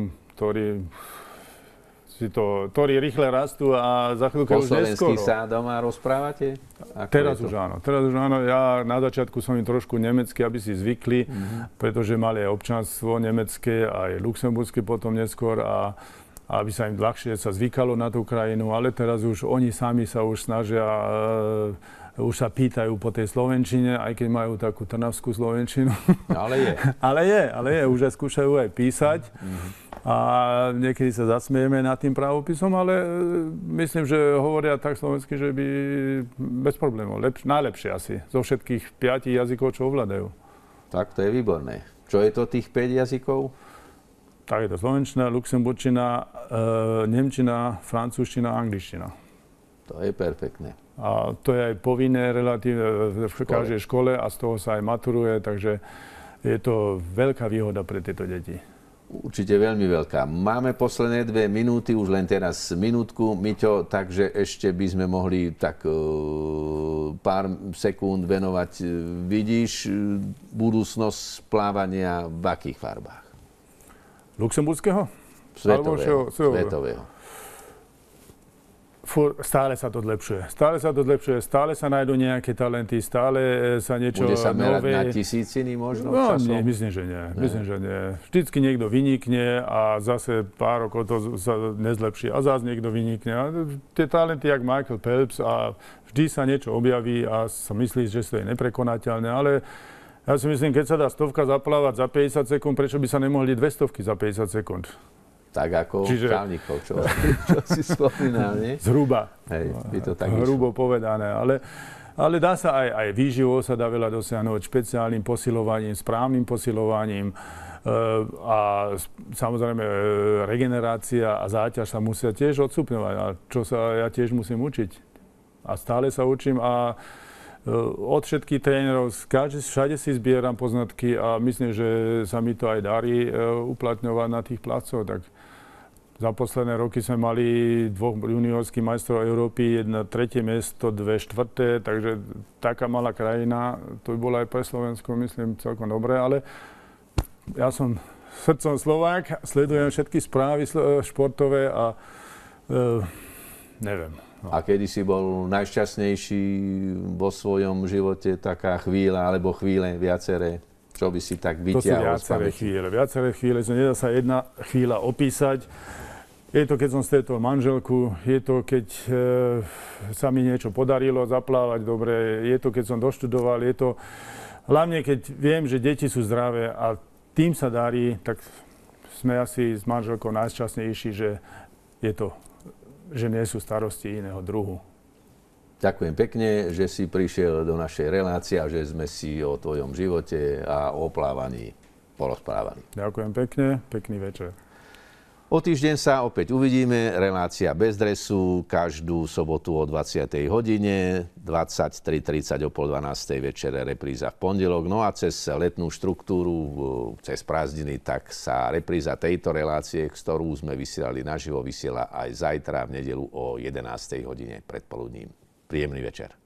ktorí rýchle rastú a za chvíľku už neskoro. Po slovensky sa doma rozprávate? Teraz už áno. Ja na začiatku som im trošku nemecky, aby si zvykli, pretože mali aj občianstvo nemecké, aj luxemburské potom neskôr a aby sa im ľahšie sa zvykalo na tú krajinu, ale teraz už oni sami sa už snažia, už sa pýtajú po tej slovenčine, aj keď majú takú trnavskú slovenčinu. Ale je. Už aj skúšajú aj písať. A niekedy sa zasmiejeme nad tým právopisom, ale myslím, že hovoria tak slovensky, že by bez problémov. Najlepšie asi zo všetkých 5 jazykov, čo ovládajú. Tak to je výborné. Čo je to tých 5 jazykov? Tak je to slovenčina, luxemburčina, nemčina, francúzština, angličtina. To je perfektné. A to je aj povinné relatívne v každej škole a z toho sa aj maturuje, takže je to veľká výhoda pre tieto deti. Určite veľmi veľká. Máme posledné 2 minúty, už len teraz minútku, Miťo, takže ešte by sme mohli tak pár sekúnd venovať. Vidíš budúcnosť plávania v akých farbách? Luxemburského? Svetového. Stále sa to zlepšuje. Stále sa nájdú nejaké talenty, stále sa niečo nové... Bude sa merať na tisíciny možno časom? Nie, myslím, že nie. Vždycky niekto vynikne a zase pár rokov to sa nezlepší a zase niekto vynikne. A tie talenty, jak Michael Phelps, a vždy sa niečo objaví a sa myslí, že to je neprekonateľné, ale ja si myslím, keď sa dá 100 zaplávať za 50 sekúnd, prečo by sa nemohli 200 za 50 sekúnd? Tak ako Čávnikov, čo si spomínal, nie? Zhruba. Hej, by to tak hrubo povedané, ale dá sa aj výživou sa dá veľa dosiahnuť, špeciálnym posilovaním, správnym posilovaním a samozrejme regenerácia a záťaž sa musia tiež odstupňovať, a čo sa ja tiež musím učiť. A stále sa učím a od všetkých trénerov, všade si zbieram poznatky a myslím, že sa mi to aj darí uplatňovať na tých placoch. Tak za posledné roky sme mali 2 juniorských majstrov Európy, 1 3. miesto, 2 4. Takže taká malá krajina, to by bolo aj pre Slovensko, myslím, celkom dobré, ale ja som srdcom Slovák, sledujem všetky správy športové a neviem. No. A kedy si bol najšťastnejší vo svojom živote, taká chvíľa, alebo chvíle viaceré, čo by si tak vyťahol z pamäti? Viaceré chvíle, nedá sa jedna chvíľa opísať. Je to, keď som stretol manželku, je to, keď sa mi niečo podarilo zaplávať dobre, je to, keď som doštudoval, je to hlavne, keď viem, že deti sú zdravé a tým sa darí, tak sme asi s manželkou najšťastnejší, že nie sú starosti iného druhu. Ďakujem pekne, že si prišiel do našej relácie a že sme si o tvojom živote a o plávaní porozprávali. Ďakujem pekne, pekný večer. O týždeň sa opäť uvidíme. Relácia Bez dresu každú sobotu o 20. hodine, 23:30 o 11:30 večer repríza v pondelok. No a cez letnú štruktúru, cez prázdniny, tak sa repríza tejto relácie, ktorú sme vysielali naživo, vysiela aj zajtra v nedeľu o 11. hodine predpoludním. Príjemný večer.